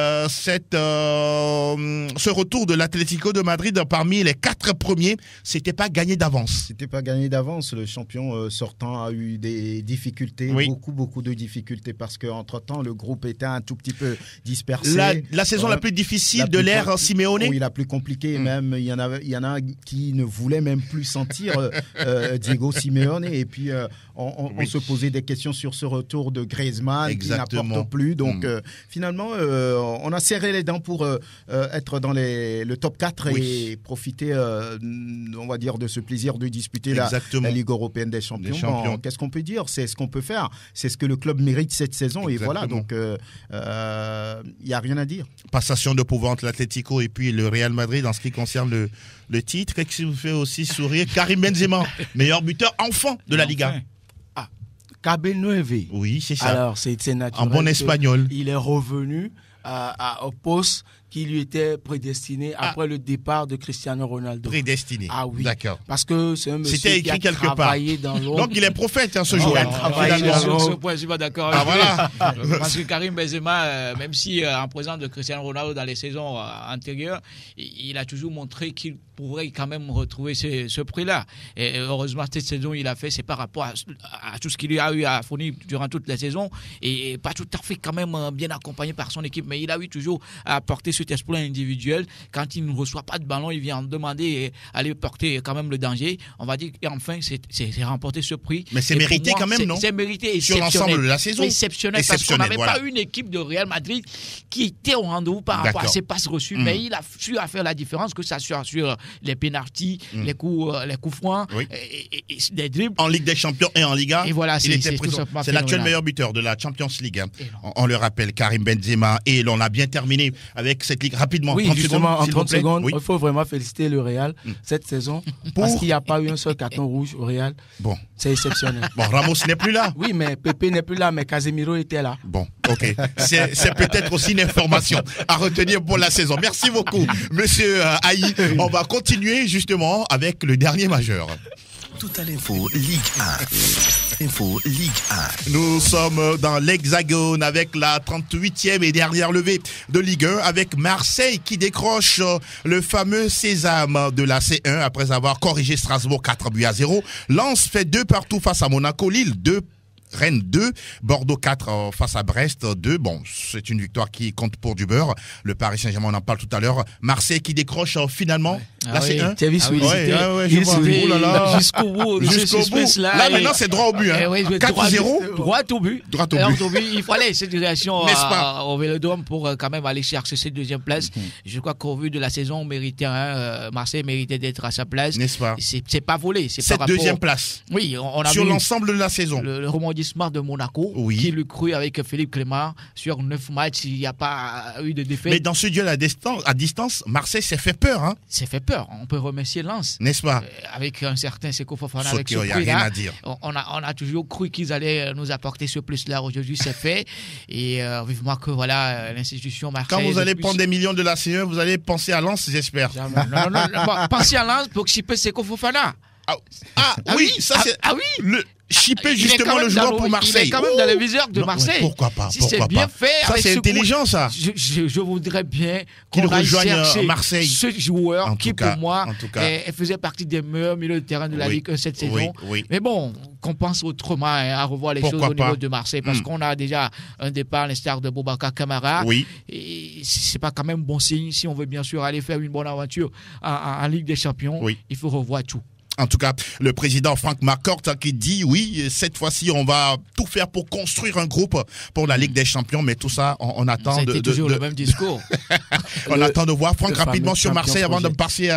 ce retour de l'Atlético de Madrid parmi les 4 premiers. C'était pas gagné d'avance. C'était pas gagné d'avance. Le champion sortant a eu des difficultés, beaucoup de difficultés parce qu'entre-temps, le groupe était un tout petit peu dispersé. La saison la plus difficile de l'ère Simeone. Oui, la plus compliquée. Même, il y en a qui ne voulaient même plus sentir Diego Simeone. Et puis, on se posait des questions sur ce retour de Griezmann qui n'apporte plus. Donc, finalement, on a serré les dents pour être dans le top 4 et profiter, on va dire, de ce plaisir de disputer la Ligue européenne des champions. Bon, qu'est-ce qu'on peut dire? C'est ce qu'on peut faire. C'est ce que le club mérite cette saison. Et voilà, donc il n'y a rien à dire. Passation de pouvoir entre l'Atlético et puis le Real Madrid en ce qui concerne le titre. Qu'est-ce qui vous fait aussi sourire? Karim Benzema, meilleur buteur enfant de la Liga. Cabe9. Oui, c'est ça. Alors, c'est naturel. En bon espagnol. Il est revenu au poste qui lui était prédestiné après le départ de Cristiano Ronaldo. Prédestiné. Ah oui. D'accord. Parce que c'est un monsieur écrit qui a quelque travaillé part. dans l'ombre. Donc il est prophète, ce joueur. Il a travaillé dans Sur ce l'ombre. point, je suis pas d'accord. Voilà. Parce que Karim Benzema, même si en présence de Cristiano Ronaldo dans les saisons antérieures, il a toujours montré qu'il pourrait quand même retrouver ce prix-là. Et heureusement, cette saison, il a fait, c'est par rapport à tout ce qu'il a eu à fournir durant toute la saison, et pas tout à fait quand même bien accompagné par son équipe, mais il a eu toujours à porter cet exploit individuel. Quand il ne reçoit pas de ballon, il vient demander et aller porter quand même le danger. On va dire qu'enfin, c'est remporter ce prix. Mais c'est mérité quand même, non? C'est mérité. Sur l'ensemble de la saison. Exceptionnel, parce qu'on n'avait pas une équipe de Real Madrid qui était au rendez-vous par rapport à ses passes reçues, mais il a su faire la différence, que ça soit sur les pénaltys, les coups francs, et les dribbles. En Ligue des Champions et en Liga, et voilà, il était présent. C'est l'actuel meilleur buteur de la Champions League. On le rappelle, Karim Benzema, et l'on a bien terminé avec cette ligue rapidement. Oui, 30 justement, secondes, en 30 secondes, oui. il faut vraiment féliciter le Real cette saison, parce qu'il n'y a pas eu un seul carton rouge au Real. Bon. C'est exceptionnel. Bon, Ramos n'est plus là. Oui, mais Pepe n'est plus là, mais Casemiro était là. Bon, ok. C'est peut-être aussi une information à retenir pour la saison. Merci beaucoup, monsieur Haï. On va continuer justement avec le dernier majeur. Tout à l'info Ligue 1. Info Ligue 1. Nous sommes dans l'Hexagone avec la 38e et dernière levée de Ligue 1 avec Marseille qui décroche le fameux sésame de la C1 après avoir corrigé Strasbourg 4-0. Lens fait 2 partout face à Monaco. Lille 2. Rennes 2, Bordeaux 4 face à Brest 2. Bon, c'est une victoire qui compte pour du beurre. Le Paris Saint-Germain, on en parle tout à l'heure. Marseille qui décroche finalement la C1. Tu as vu jusqu'au bout. Jusqu'au bout. Là, maintenant, c'est droit au but. 4-0. Droit au but. Il fallait cette réaction au Vélodrome pour quand même aller chercher cette deuxième place. Je crois qu'au vu de la saison, Marseille méritait d'être à sa place. N'est-ce pas? C'est pas volé. Cette deuxième place. Oui, on a sur vu l'ensemble de la saison. Le rebondissement de Monaco, qui le cru avec Philippe Clément sur 9 matchs, il n'y a pas eu de défaite. Mais dans ce duel à distance, Marseille s'est fait peur. Hein? C'est fait peur. On peut remercier Lens. N'est-ce pas? Avec un certain Seko Fofana, avec ce prix-là, il n'y a rien à dire. On a toujours cru qu'ils allaient nous apporter ce plus-là. Aujourd'hui, c'est fait. Et vivement que voilà, l'institution Marseille. Quand vous allez prendre des millions de la CE, vous allez penser à Lens, j'espère. Non. Pensez à Lens pour chipper Seko Fofana. Oui, ça c'est. Ah oui. chipper justement le joueur pour Marseille. Il est quand même dans les viseurs de Marseille. Pourquoi pas? Si c'est bien fait. Ça, c'est intelligent, ça. Je voudrais bien qu'il rejoigne chercher Marseille. Ce joueur qui, pour moi, faisait partie des meilleurs milieux de terrain de la Ligue cette saison. Mais bon, qu'on pense autrement à revoir les choses au niveau de Marseille, parce qu'on a déjà un départ à l'instar de Boubacar Kamara. Et c'est pas quand même bon signe si on veut bien sûr aller faire une bonne aventure en Ligue des Champions. Il faut revoir tout. En tout cas, le président Franck Marcourt qui dit oui, cette fois-ci, on va tout faire pour construire un groupe pour la Ligue des Champions, mais tout ça, on attend de... C'est toujours le même discours. On attend de voir. Franck, rapidement sur Marseille avant de passer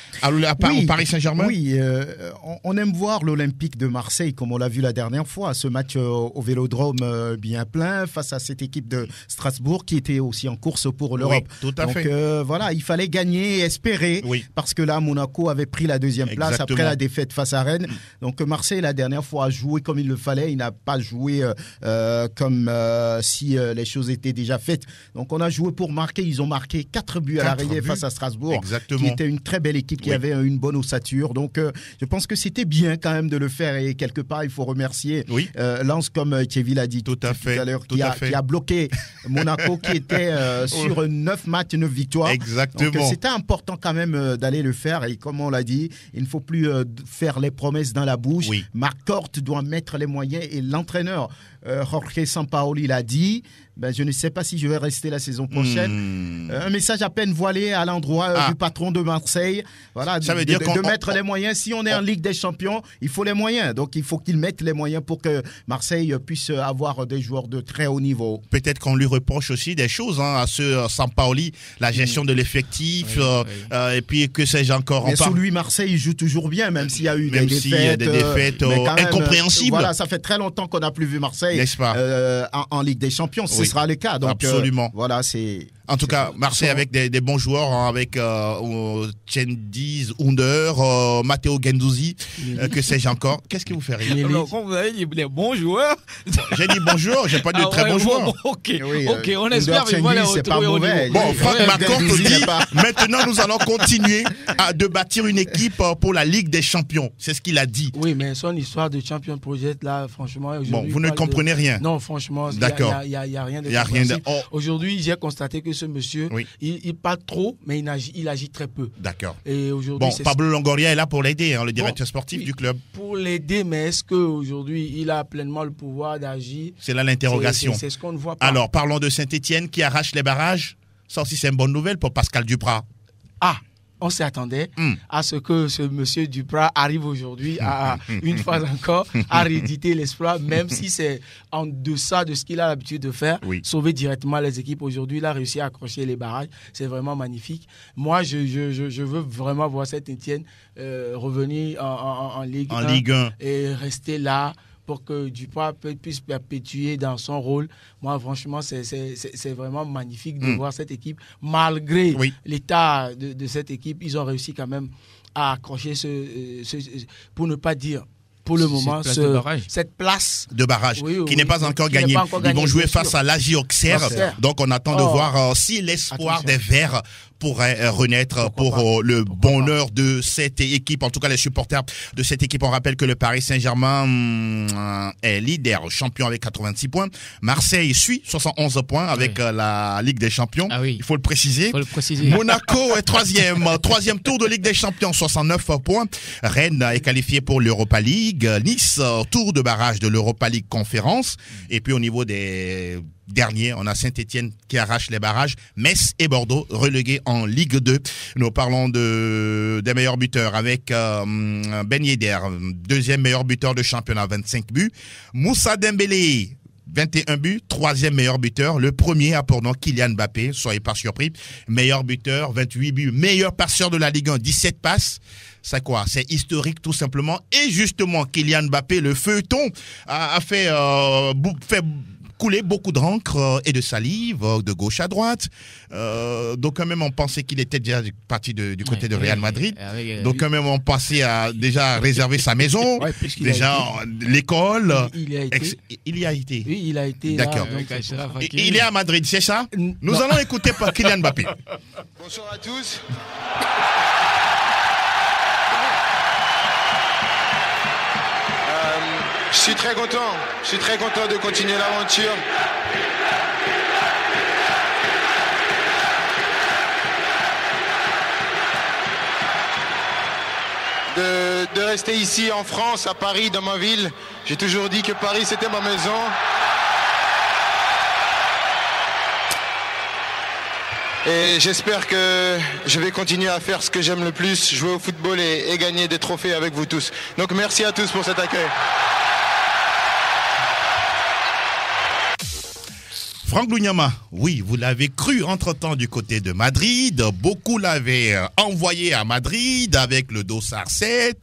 au Paris Saint-Germain. Oui, on aime voir l'Olympique de Marseille, comme on l'a vu la dernière fois, ce match au Vélodrome bien plein, face à cette équipe de Strasbourg qui était aussi en course pour l'Europe. Oui, tout à fait. Donc voilà, il fallait gagner et espérer, parce que là, Monaco avait pris la deuxième place après la défaite face à Rennes. Donc Marseille, la dernière fois, a joué comme il le fallait. Il n'a pas joué comme si les choses étaient déjà faites. Donc on a joué pour marquer. Ils ont marqué 4 buts à l'arrivée face à Strasbourg, qui était une très belle équipe, qui avait une bonne ossature. Donc je pense que c'était bien quand même de le faire. Et quelque part, il faut remercier Lens, comme Thierry l'a dit tout à l'heure, qui a bloqué Monaco, qui était sur 9 matchs, 9 victoires. Exactement. Donc c'était important quand même d'aller le faire. Et comme on l'a dit, il ne faut plus faire les promesses dans la bouche. Marcourt doit mettre les moyens, et l'entraîneur Jorge Sampaoli l'a dit. Je ne sais pas si je vais rester la saison prochaine. Un message à peine voilé à l'endroit du patron de Marseille. Voilà, ça veut dire de mettre les moyens. Si on est en Ligue des Champions, il faut les moyens. Donc il faut qu'il mette les moyens pour que Marseille puisse avoir des joueurs de très haut niveau. Peut-être qu'on lui reproche aussi des choses à ce Sampaoli, la gestion de l'effectif, et puis que sais-je encore. Mais sous lui, Marseille joue toujours bien, même s'il y a eu des défaites incompréhensibles. Voilà, ça fait très longtemps qu'on n'a plus vu Marseille, n'est-ce pas, en Ligue des Champions. Ce sera le cas. Donc, absolument. Voilà, c'est. En tout cas, Marseille avec des bons joueurs, avec Cengiz Under, Matteo Guendouzi, que sais-je encore. Qu'est-ce qui vous fait rire? Quand vous avez dit des bons joueurs. J'ai dit bons joueurs, j'ai pas dit très bons joueurs. Ok, on espère qu'ils vont les retrouver au niveau. Bon, Franck Marcourt dit, maintenant nous allons continuer de bâtir une équipe pour la Ligue des Champions. C'est ce qu'il a dit. Oui, mais son histoire de Champion Project, là, franchement. Bon, vous ne comprenez rien. Non, franchement, il n'y a rien de Aujourd'hui, j'ai constaté que ce monsieur, il parle trop, mais il agit très peu. D'accord. Et aujourd'hui, Pablo Longoria est là pour l'aider, le directeur sportif du club. Pour l'aider, mais est-ce qu'aujourd'hui, il a pleinement le pouvoir d'agir? C'est là l'interrogation. C'est ce qu'on ne voit pas. Alors, parlons de Saint-Etienne qui arrache les barrages. Ça aussi, c'est une bonne nouvelle pour Pascal Duprat. On s'attendait à ce que ce monsieur Duprat arrive aujourd'hui une fois encore à rééditer l'exploit, même si c'est en deçà de ce qu'il a l'habitude de faire, sauver directement les équipes. Aujourd'hui, il a réussi à accrocher les barrages. C'est vraiment magnifique. Moi, je veux vraiment voir Saint-Etienne revenir en Ligue 1 et rester là, pour que Duprat puisse perpétuer dans son rôle. Moi, franchement, c'est vraiment magnifique de voir cette équipe. Malgré l'état de cette équipe, ils ont réussi quand même à accrocher pour ne pas dire, pour le moment, cette place de barrage qui n'est pas encore gagnée. Ils vont jouer face à l'AJ Auxerre. Donc, on attend de voir si l'espoir des Verts pourrait renaître pour le bonheur de cette équipe, en tout cas les supporters de cette équipe. On rappelle que le Paris Saint-Germain est leader, champion avec 86 points. Marseille suit 71 points avec la Ligue des Champions. Il faut le préciser. Monaco est troisième tour de Ligue des Champions, 69 points. Rennes est qualifié pour l'Europa League. Nice, tour de barrage de l'Europa League Conférence. Et puis au niveau des dernier, on a Saint-Etienne qui arrache les barrages, Metz et Bordeaux relégués en Ligue 2. Nous parlons des meilleurs buteurs avec Ben Yedder, deuxième meilleur buteur de championnat, 25 buts. Moussa Dembélé, 21 buts, troisième meilleur buteur. Le premier a pour nom Kylian Mbappé, soyez pas surpris. Meilleur buteur, 28 buts. Meilleur passeur de la Ligue 1, 17 passes. C'est quoi? C'est historique tout simplement. Et justement, Kylian Mbappé, le feuilleton, a fait couler beaucoup d'encre et de salive de gauche à droite. Donc quand même on pensait qu'il était déjà parti du côté de Real Madrid. Donc quand même on pensait à déjà réserver sa maison, déjà l'école. Il y a été. Oui, il a été. D'accord. Il est à Madrid, c'est ça? Nous allons écouter par Kylian Mbappé. Bonsoir à tous. Je suis très content. Je suis très content de continuer l'aventure. De rester ici en France, à Paris, dans ma ville. J'ai toujours dit que Paris, c'était ma maison. Et j'espère que je vais continuer à faire ce que j'aime le plus, jouer au football et gagner des trophées avec vous tous. Donc merci à tous pour cet accueil. Franck Lunyama, oui, vous l'avez cru entre-temps du côté de Madrid. Beaucoup l'avaient envoyé à Madrid avec le dossard 7,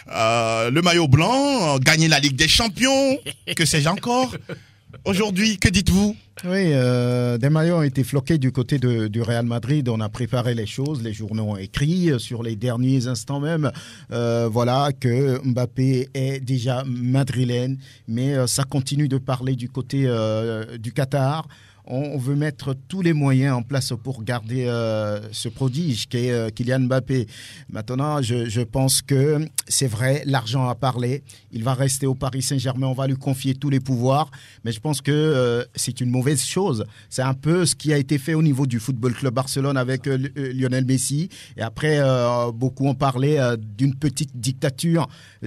le maillot blanc, gagner la Ligue des Champions, que sais-je encore. Aujourd'hui, que dites-vous ? Oui, des maillots ont été floqués du côté du Real Madrid. On a préparé les choses, les journaux ont écrit sur les derniers instants même. Voilà que Mbappé est déjà madrilène, mais ça continue de parler du côté du Qatar. On veut mettre tous les moyens en place pour garder ce prodige qu'est Kylian Mbappé. Maintenant, je pense que c'est vrai, l'argent a parlé. Il va rester au Paris Saint-Germain, on va lui confier tous les pouvoirs. Mais je pense que c'est une mauvaise chose. C'est un peu ce qui a été fait au niveau du Football Club Barcelone avec Lionel Messi. Et après, beaucoup ont parlé d'une petite dictature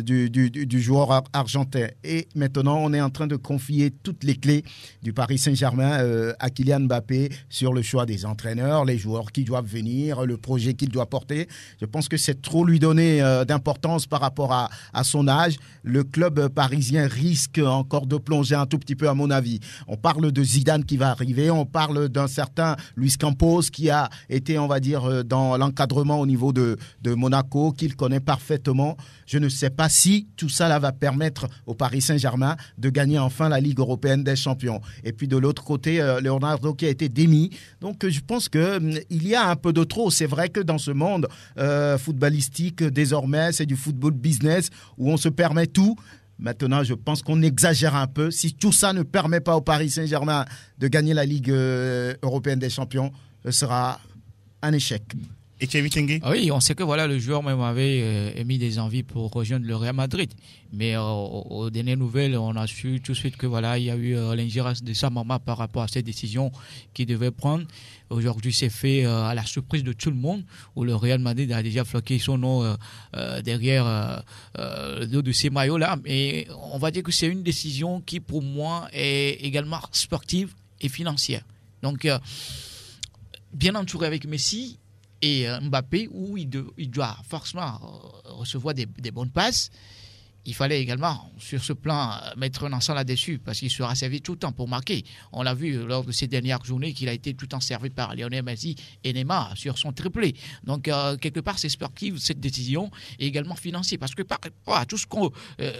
du joueur argentin. Et maintenant, on est en train de confier toutes les clés du Paris Saint-Germain à Kylian Mbappé sur le choix des entraîneurs, les joueurs qui doivent venir, le projet qu'il doit porter. Je pense que c'est trop lui donner d'importance par rapport à son âge. Le club parisien risque encore de plonger un tout petit peu à mon avis. On parle de Zidane qui va arriver, on parle d'un certain Luis Campos qui a été, on va dire, dans l'encadrement au niveau de Monaco, qu'il connaît parfaitement. Je ne sais pas si tout ça là va permettre au Paris Saint-Germain de gagner enfin la Ligue européenne des champions. Et puis de l'autre côté, Leonardo qui a été démis. Donc je pense qu'il y a un peu de trop. C'est vrai que dans ce monde footballistique, désormais, c'est du football business où on se permet tout. Maintenant, je pense qu'on exagère un peu. Si tout ça ne permet pas au Paris Saint-Germain de gagner la Ligue européenne des champions, ce sera un échec. Et Thierry Tengue ? Oui, on sait que voilà, le joueur même avait émis des envies pour rejoindre le Real Madrid. Mais aux dernières nouvelles, on a su tout de suite que voilà, il y a eu l'ingérence de sa maman par rapport à cette décision qu'il devait prendre. Aujourd'hui, c'est fait à la surprise de tout le monde, où le Real Madrid a déjà floqué son nom derrière le dos de ces maillots-là. Mais on va dire que c'est une décision qui, pour moi, est également sportive et financière. Donc, bien entouré avec Messi et Mbappé, où il doit forcément recevoir des bonnes passes. Il fallait également, sur ce plan, mettre un accent là-dessus, parce qu'il sera servi tout le temps pour marquer. On l'a vu lors de ces dernières journées qu'il a été tout le temps servi par Lionel Messi et Neymar sur son triplé. Donc, quelque part, c'est sportif, cette décision, et également financier. Parce que par rapport à tout ce qu'on...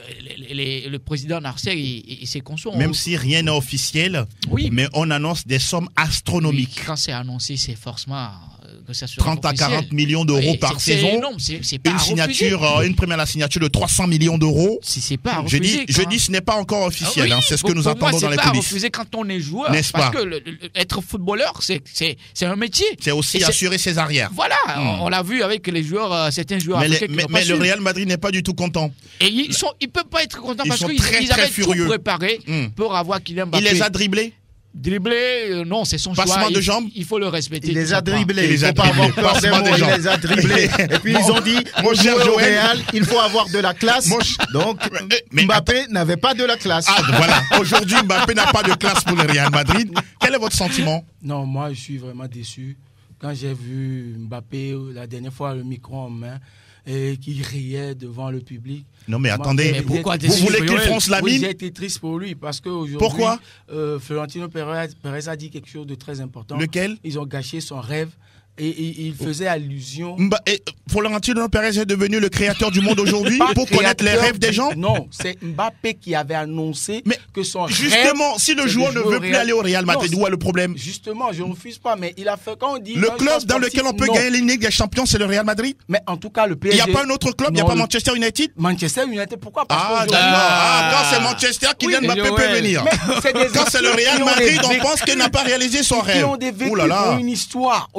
le président Narcey et ses consorts... Même si rien n'est officiel, oui, mais on annonce des sommes astronomiques. Oui, quand c'est annoncé, c'est forcément... que ça 30 à 40 millions d'euros par saison. C'est énorme, c'est pas une signature, une première signature de 300 millions d'euros. C'est pas refusé. Je dis ce n'est pas encore officiel, oui, c'est ce que nous attendons dans les coulisses. C'est pas refusé quand on est joueur. N'est-ce parce pas? que être footballeur, c'est un métier. C'est aussi assurer ses arrières. Voilà, on l'a vu avec les joueurs, certains joueurs africains qui n'ont pas mais le Real Madrid n'est pas du tout content. Et ils ne peuvent pas être contents parce qu'ils très avaient furieux. tout préparé pour avoir Kylian Mbappé. Il les a dribblés. Dribbler, non, c'est son Passement choix. de jambes. Il faut le respecter. Il les a dribblés. Il ne faut pas avoir peur des mots. Il les a dribblés. Et puis ils ont dit, mon joueur au Real, il faut avoir de la classe. Donc Mbappé n'avait pas de la classe. Ah, voilà. Aujourd'hui, Mbappé n'a pas de classe pour le Real Madrid. Quel est votre sentiment? Non, moi, je suis vraiment déçu. Quand j'ai vu Mbappé, la dernière fois, le micro en main, et qui riait devant le public. Non mais attendez, mais pourquoi vous voulez qu'il fronce la mine? J'ai été triste pour lui parce qu'aujourd'hui, pourquoi Florentino Pérez a dit quelque chose de très important. Lequel? Ils ont gâché son rêve. Et il faisait allusion. Florentino Pérez est devenu le créateur du monde aujourd'hui pour connaître les rêves des gens? Non, c'est Mbappé qui avait annoncé que son rêve. Justement, si le joueur ne veut plus aller au Real Madrid, où est le problème? Justement, je ne refuse pas, mais il a fait quand on dit. Le club dans lequel on peut gagner la Ligue des Champions, c'est le Real Madrid? Mais en tout cas, le PSG. Il n'y a pas un autre club? Il n'y a pas Manchester United? Manchester United, pourquoi? Parce quand c'est Manchester, Kylian Mbappé peut venir. Quand c'est le Real Madrid, on pense qu'il n'a pas réalisé son rêve. Ils ont des vécus pour une histoire. Aujourd'hui,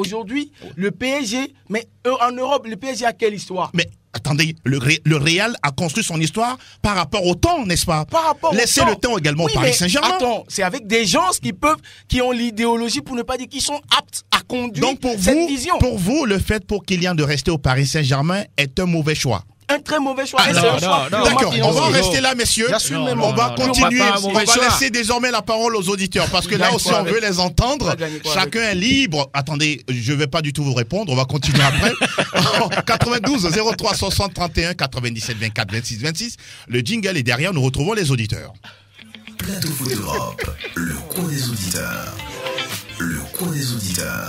aujourd'hui, le PSG, mais en Europe, le PSG a quelle histoire? Mais attendez, le Real a construit son histoire par rapport au temps, n'est-ce pas? Par rapport au Laissez temps. le temps également Oui, au Paris mais Saint-Germain. Attends, c'est avec des gens qui ont l'idéologie, pour ne pas dire qu'ils sont aptes à conduire Donc cette vision. pour vous, le fait pour Kylian de rester au Paris Saint-Germain est un mauvais choix. Un très mauvais choix. Ah, Et non, c'est un non, choix non. purement D'accord, on va en financier. rester là, messieurs. J'assume On même. va continuer. Non, On va choix. laisser désormais la parole aux auditeurs parce que Il là gagne aussi, quoi on veut avec? les entendre. Il gagne quoi Chacun est libre. Attendez, je ne vais pas du tout vous répondre. On va continuer après. 92 03 60 31 97 24 26 26. Le jingle est derrière. Nous retrouvons les auditeurs. Plateau Foot Europe, le cours des auditeurs. Le cours des auditeurs.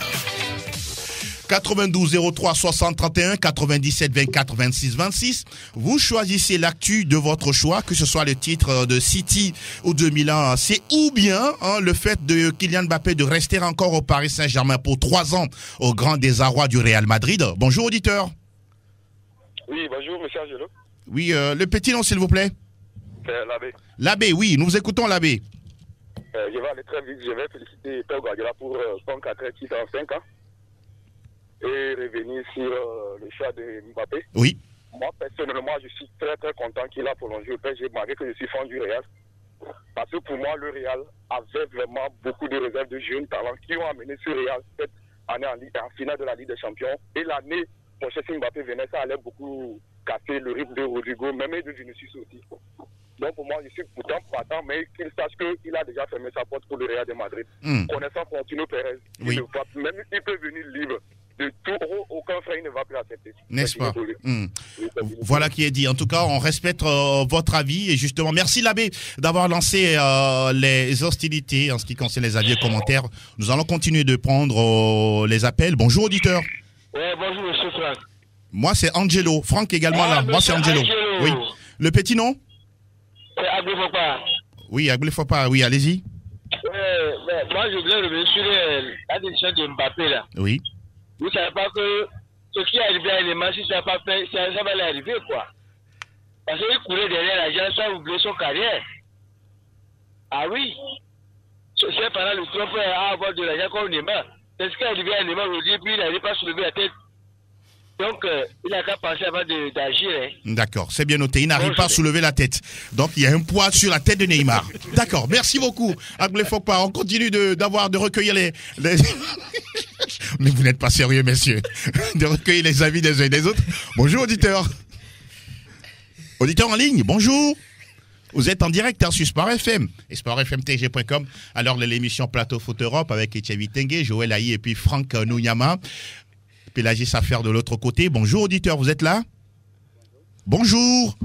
92 03 60 31 97 24 26 26. Vous choisissez l'actu de votre choix, que ce soit le titre de City ou de Milan AC, ou bien le fait de Kylian Mbappé de rester encore au Paris Saint-Germain pour 3 ans au grand désarroi du Real Madrid. Bonjour auditeur. Oui, bonjour monsieur Angelo. Oui, le petit nom s'il vous plaît. C'est l'abbé. L'abbé, oui, nous vous écoutons l'abbé. Je vais aller très vite. Je vais féliciter Pep Guardiola pour son 4 titres en 5 ans. Et revenir sur le choix de Mbappé. Oui. Moi, personnellement, je suis très très content qu'il a prolongé au PSG, malgré que je suis fan du Real. Parce que pour moi, le Real avait vraiment beaucoup de réserves de jeunes talents qui ont amené ce Real cette année en finale de la Ligue des Champions. Et l'année prochaine, si Mbappé venait, ça allait beaucoup casser le rythme de Rodrigo, même de Vinicius aussi. Donc pour moi, je suis pourtant partant, mais qu'il sache qu'il a déjà fermé sa porte pour le Real de Madrid. Connaissant Florentino Pérez, oui. Même il peut venir libre. De tout, aucun frein ne va plus accepter. N'est-ce pas? Voilà qui est dit. En tout cas, on respecte votre avis. Et justement, merci l'abbé d'avoir lancé les hostilités en ce qui concerne les avis et commentaires. Nous allons continuer de prendre les appels. Bonjour auditeur. Oui, bonjour monsieur Franck. Moi c'est Angelo. Franck également là. Moi c'est Angelo. Oui. Le petit nom? C'est Agbefopa. Oui, Agbefopa. Oui, allez-y. Moi je voulais revenir sur la décision de Mbappé là. Oui. Vous ne savez pas que ce qui est arrivé à Neymar, si ça va pas fait, ça va l'arriver quoi. Parce qu'il courait derrière l'argent sans oublier son carrière. Ah oui. C'est pendant le trompe à avoir de l'argent comme Neymar. C'est ce qui est arrivé à Neymar aujourd'hui, puis il n'arrive pas à soulever la tête. Donc, il n'a qu'à penser avant d'agir. Hein. D'accord, c'est bien noté. Il n'arrive pas à soulever la tête. Donc, il y a un poids sur la tête de Neymar. D'accord, merci beaucoup. Agbefopa, on continue de recueillir les... Mais vous n'êtes pas sérieux, messieurs. De recueillir les avis des uns et des autres. Bonjour, auditeur. Auditeur en ligne, bonjour. Vous êtes en direct sur Sport FM et sportfmtg.com. Alors, l'émission Plateau Foot Europe avec Etienne Tengue, Joël Aïe et puis Franck Nouyama. Pélagis Affaire de l'autre côté. Bonjour, auditeur, vous êtes là? Bonjour.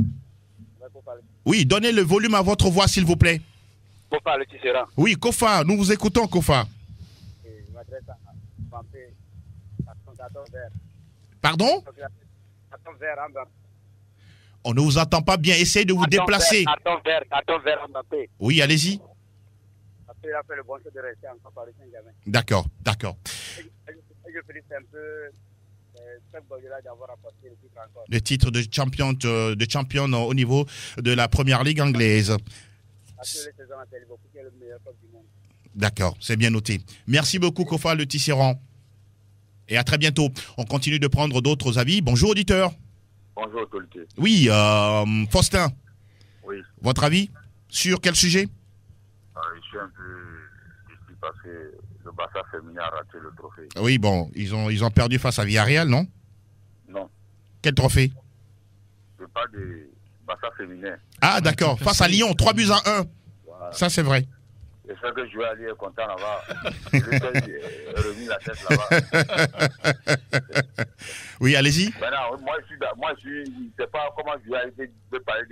Oui, donnez le volume à votre voix, s'il vous plaît. Kofa, le Tisserand. Oui, Kofa, nous vous écoutons, Kofa. Je m'adresse à Mbappé, à son carton vert. Pardon? Carton vert à Mbappé. On ne vous entend pas bien. Essayez de vous déplacer. Carton vert à Mbappé. Oui, allez-y. Parce qu'il a fait le bon choix de rester encore Paris Saint-Germain. D'accord, d'accord. Je félicite un peu Pep Guardiola d'avoir apporté le titre encore. Le titre de champion au niveau de la première ligue anglaise. Parce que les saisons à Liverpool, qui est le meilleur club du monde. D'accord, c'est bien noté. Merci beaucoup, Kofa le Tisserand. Et à très bientôt. On continue de prendre d'autres avis. Bonjour, auditeur. Bonjour, autorité. Oui, Faustin. Oui. Votre avis sur quel sujet? Je suis un peu déçu parce que le Barça féminin a raté le trophée. Oui, bon, ils ont perdu face à Villarreal, non? Non. Quel trophée? Je parle de Barça féminin. Ah, d'accord. Face à Lyon, 3-1. Voilà. Ça, c'est vrai. J'espère que Joël est content là-bas. Je vais remis la tête là-bas. Oui, allez-y. Maintenant, moi, je sais pas comment Joël peut parler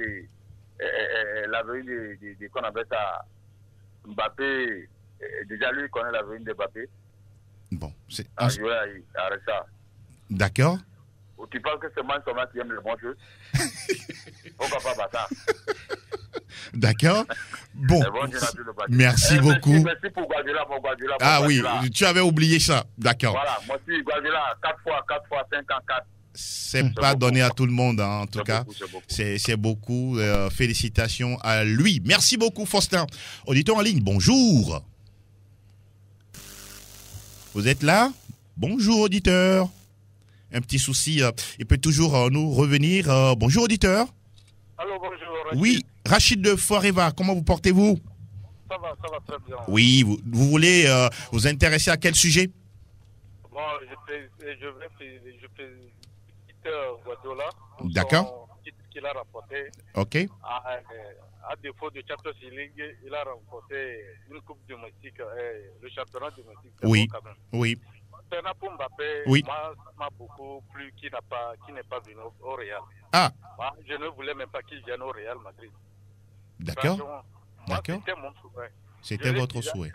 de l'avenir de qu'on appelle ça Mbappé. Déjà, lui, il connaît l'avenir de Mbappé. Bon, c'est... Joël, arrête ça. D'accord. Ou tu penses que c'est moi qui aime le bon jeu? Pourquoi pas ça? D'accord. Bon, bon merci beaucoup. Merci pour Guardiola, mon Guardiola. Ah Guardiola. Oui, tu avais oublié ça. D'accord. Voilà, moi aussi, Guardiola, 4 fois, 5 ans, 4. C'est pas beaucoup. Donné à tout le monde, hein, en tout cas. C'est beaucoup. Félicitations à lui. Merci beaucoup, Faustin. Auditeur en ligne, bonjour. Vous êtes là? Bonjour auditeur. Un petit souci, il peut toujours nous revenir. Bonjour auditeur. Allô, bonjour. Rachid. Oui, Rachid de Foreva, comment vous portez-vous? Ça va très bien. Oui, vous voulez vous intéresser à quel sujet? Bon, je félicite Guardiola. D'accord. Titre qu'il a remporté. Ok. À défaut de Champions League, il a remporté une coupe domestique, le championnat domestique. Oui, bon quand même. oui. Maintenant, pour Mbappé, Oui. moi, ça m'a beaucoup plu qu'il n'est pas venu au Real. Ah, Moi, je ne voulais même pas qu'il vienne au Real Madrid. d'accord. Franchement, D'accord. C'était mon souhait. C'était votre souhait.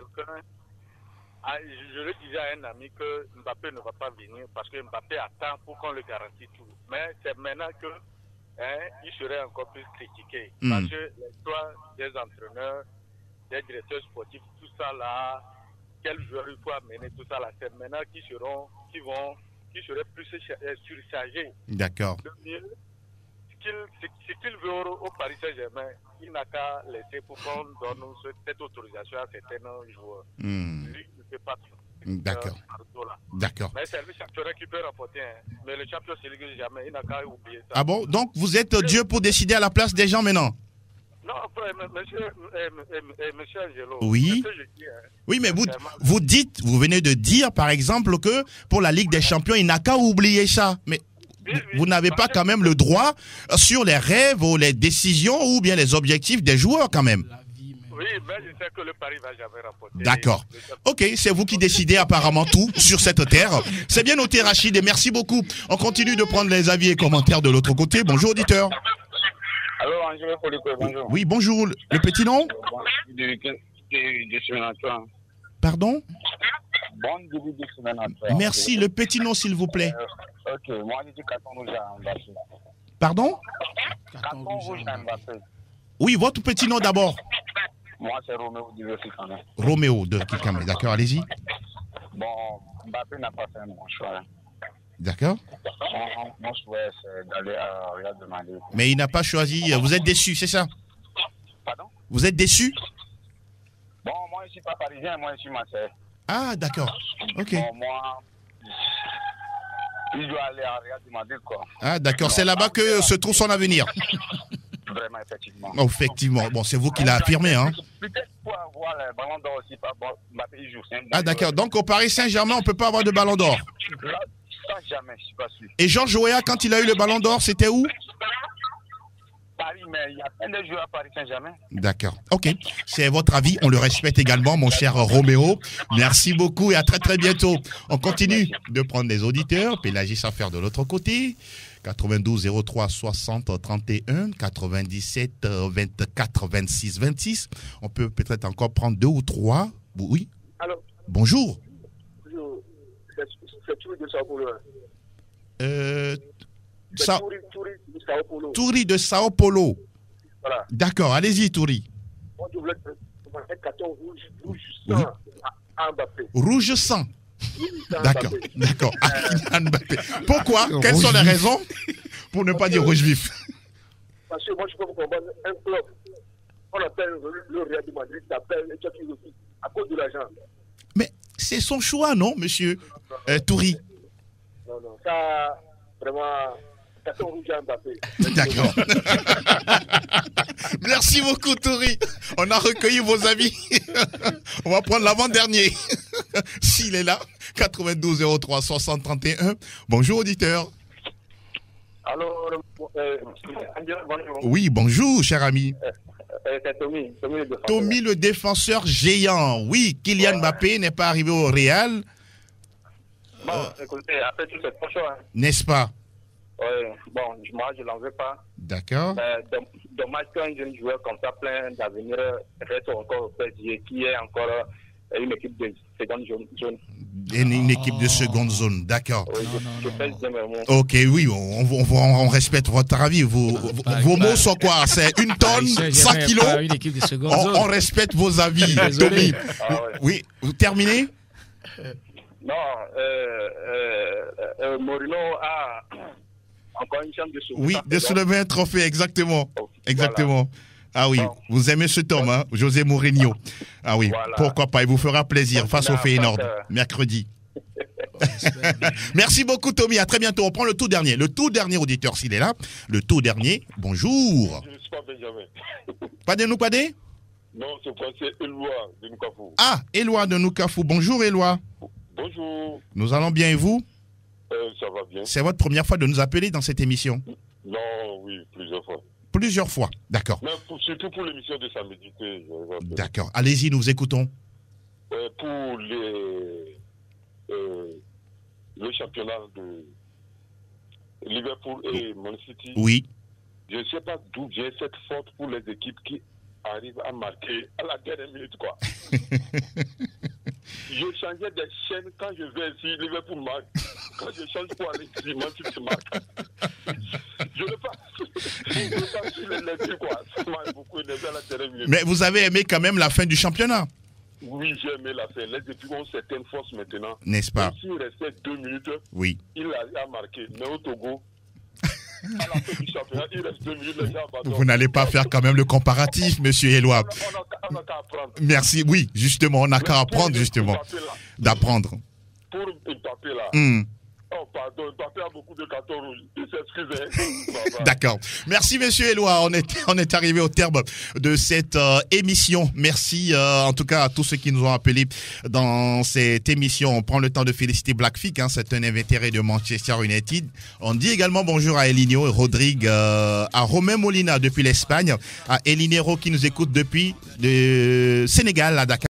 Je le disais à un ami que Mbappé ne va pas venir parce que Mbappé attend pour qu'on le garantisse tout. Mais c'est maintenant que il serait encore plus critiqué. Parce que les choix des entraîneurs, des directeurs sportifs, tout ça là, quels joueurs il faut amener, tout ça là, c'est maintenant qui seraient plus surchargés. D'accord. Le mieux, ce qu'il veut au Paris Saint-Germain, il n'a qu'à laisser pour qu'on donne cette autorisation à certains joueurs. Lui, il ne peut pas tout. D'accord. D'accord. Mais c'est le championnat qui peut rapporter. Mais le champion, c'est lui jamais. Il n'a qu'à oublier ça. Ah bon? Donc vous êtes Dieu pour décider à la place des gens maintenant? Non, monsieur Angelo. Oui. C'est ce que je dis, Oui, mais vous venez de dire, par exemple, que pour la Ligue des Champions, il n'a qu'à oublier ça. Mais vous n'avez pas quand même le droit sur les rêves ou les décisions ou bien les objectifs des joueurs quand même. Oui, mais je sais que le Paris va jamais rapporter. D'accord. Ok, c'est vous qui décidez apparemment tout sur cette terre. C'est bien noté, Rachid, et merci beaucoup. On continue de prendre les avis et commentaires de l'autre côté. Bonjour, auditeur. Allô, Angelo Polico, bonjour. Oui, bonjour. Le petit nom? Pardon? Bon début de semaine à toi. Merci. Le petit nom, s'il vous plaît. Ok, moi je dis carton rouge à Mbappé. Pardon? Carton rouge à Mbappé. Oui, votre petit nom d'abord. Moi, c'est Roméo de Kikame. Roméo de Kikame, d'accord, allez-y. Bon, Mbappé n'a pas fait un bon choix. D'accord. Mon souhait, c'est d'aller à Real de Madrid. Mais il n'a pas choisi. Vous êtes déçu, c'est ça? Pardon? Vous êtes déçu? Bon, moi, je ne suis pas parisien, moi, je suis Marseille. Ah, d'accord. Ok. Bon, moi, il doit aller à Real de Madrid, quoi. Ah, d'accord. C'est là-bas que se trouve son avenir. Vraiment, effectivement. Oh, effectivement. Bon, c'est vous qui l'avez affirmé, hein. Peut-être pour avoir le ballon d'or aussi, Mbappé, il joue. Ah, d'accord. Donc, au Paris Saint-Germain, on ne peut pas avoir de ballon d'or. Ça, jamais, je ne suis pas sûr. Et Georges Weah, quand il a eu le ballon d'or, c'était où? Paris, mais il y a plein de joueurs à Paris Saint-Germain. D'accord. Ok. C'est votre avis. On le respecte également, mon cher Roméo. Merci beaucoup et à très, très bientôt. On continue de prendre des auditeurs. Pélagis à faire de l'autre côté. 92 03 60 31, 97 24 26 26. On peut peut-être encore prendre 2 ou 3. Oui. Allô. Bonjour. Bonjour. C'est Touri de Sao Paulo. Touri de Sao Paulo. Voilà. D'accord, allez-y, Touri. Moi, je voulais un carton rouge sang à Mbappé. Rouge sang. D'accord, Mbappé. d'accord. Mbappé. Pourquoi? Quelles sont les raisons pour ne pas dire rouge vif? Parce que moi, je peux vous comprendre, un club, on appelle le Real de Madrid, s'appelle le Champions aussi, à cause de l'argent. Mais c'est son choix, non, monsieur Touri? Non, ça, vraiment, carton rouge à Mbappé. D'accord. Merci beaucoup, Touri. On a recueilli vos avis. On va prendre l'avant-dernier. S'il est là, 92 03 60 31. Bonjour, auditeur. Allô, bonjour. Oui, bonjour, cher ami. C'est Tommy le défenseur. Tommy, le défenseur géant. Oui, Kylian Mbappé n'est pas arrivé au Real. Bon, écoutez, après tout, c'est trop chaud. Hein. N'est-ce pas? Oui, bon, moi, je ne l'en veux pas. D'accord. Dommage qu'un jeune joueur comme ça, plein d'avenir, reste encore au PSG, qui est encore une équipe de seconde zone. Une équipe de seconde zone, d'accord. Oui, ok, oui, on respecte votre avis. Vos mots sont quoi? C'est 1 tonne, 100 kilos. Une équipe de seconde zone. On respecte vos avis, Tommy. Oui, vous terminez? Non, Mourinho a encore une chance de soulever. Oui, de soulever un trophée, exactement. Exactement. Voilà. Ah oui, vous aimez cet homme, hein, José Mourinho. Ah oui, voilà. Pourquoi pas, il vous fera plaisir face au Feyenoord, mercredi. Merci beaucoup, Tommy. À très bientôt. On prend le tout dernier. Le tout dernier auditeur, s'il est là. Le tout dernier. Bonjour. Je ne suis pas Benjamin. Pas de nous, pas des? Non, c'est Éloi de Noukafou. Ah, Éloi de Noukafou. Bonjour, Éloi. Bonjour. Nous allons bien et vous? Ça va bien. C'est votre première fois de nous appeler dans cette émission? Non, oui, plusieurs fois. Plusieurs fois, d'accord. Mais surtout pour l'émission de samedi. D'accord. Allez-y, nous vous écoutons. Pour le championnat de Liverpool et Man City. Oui. Je ne sais pas d'où vient cette faute pour les équipes qui arrivent à marquer à la dernière minute, quoi. Je changeais des chaînes quand je vais ici, Liverpool marque. Quand je change pour aller ici, Man City marque. Je ne pas sur les lectures, quoi. Ça m'a beaucoup énervé à la dernière minute. Mais vous avez aimé quand même la fin du championnat? Oui, j'ai aimé la fin. Les équipes ont certaines forces maintenant. N'est-ce pas? S'il restait 2 minutes, oui. Il a marqué. Mais au Togo, à la fin du championnat, il reste 2 minutes, les gens abandonnent. Vous n'allez pas faire quand même le comparatif, monsieur Éloi. On n'a qu'à apprendre. Merci, oui, justement, on n'a qu'à apprendre, justement. D'apprendre. Pour Mbappé, là. Oh, pardon, Mbappé a beaucoup de cartons rouges. Il s'excuse. D'accord. Merci, monsieur Éloi. On est arrivé au terme de cette émission. Merci, en tout cas, à tous ceux qui nous ont appelés dans cette émission. On prend le temps de féliciter Blackfic. C'est un invétéré de Manchester United. On dit également bonjour à Elinio et Rodrigue, à Romain Molina depuis l'Espagne, à Elinero qui nous écoute depuis le Sénégal, à Dakar.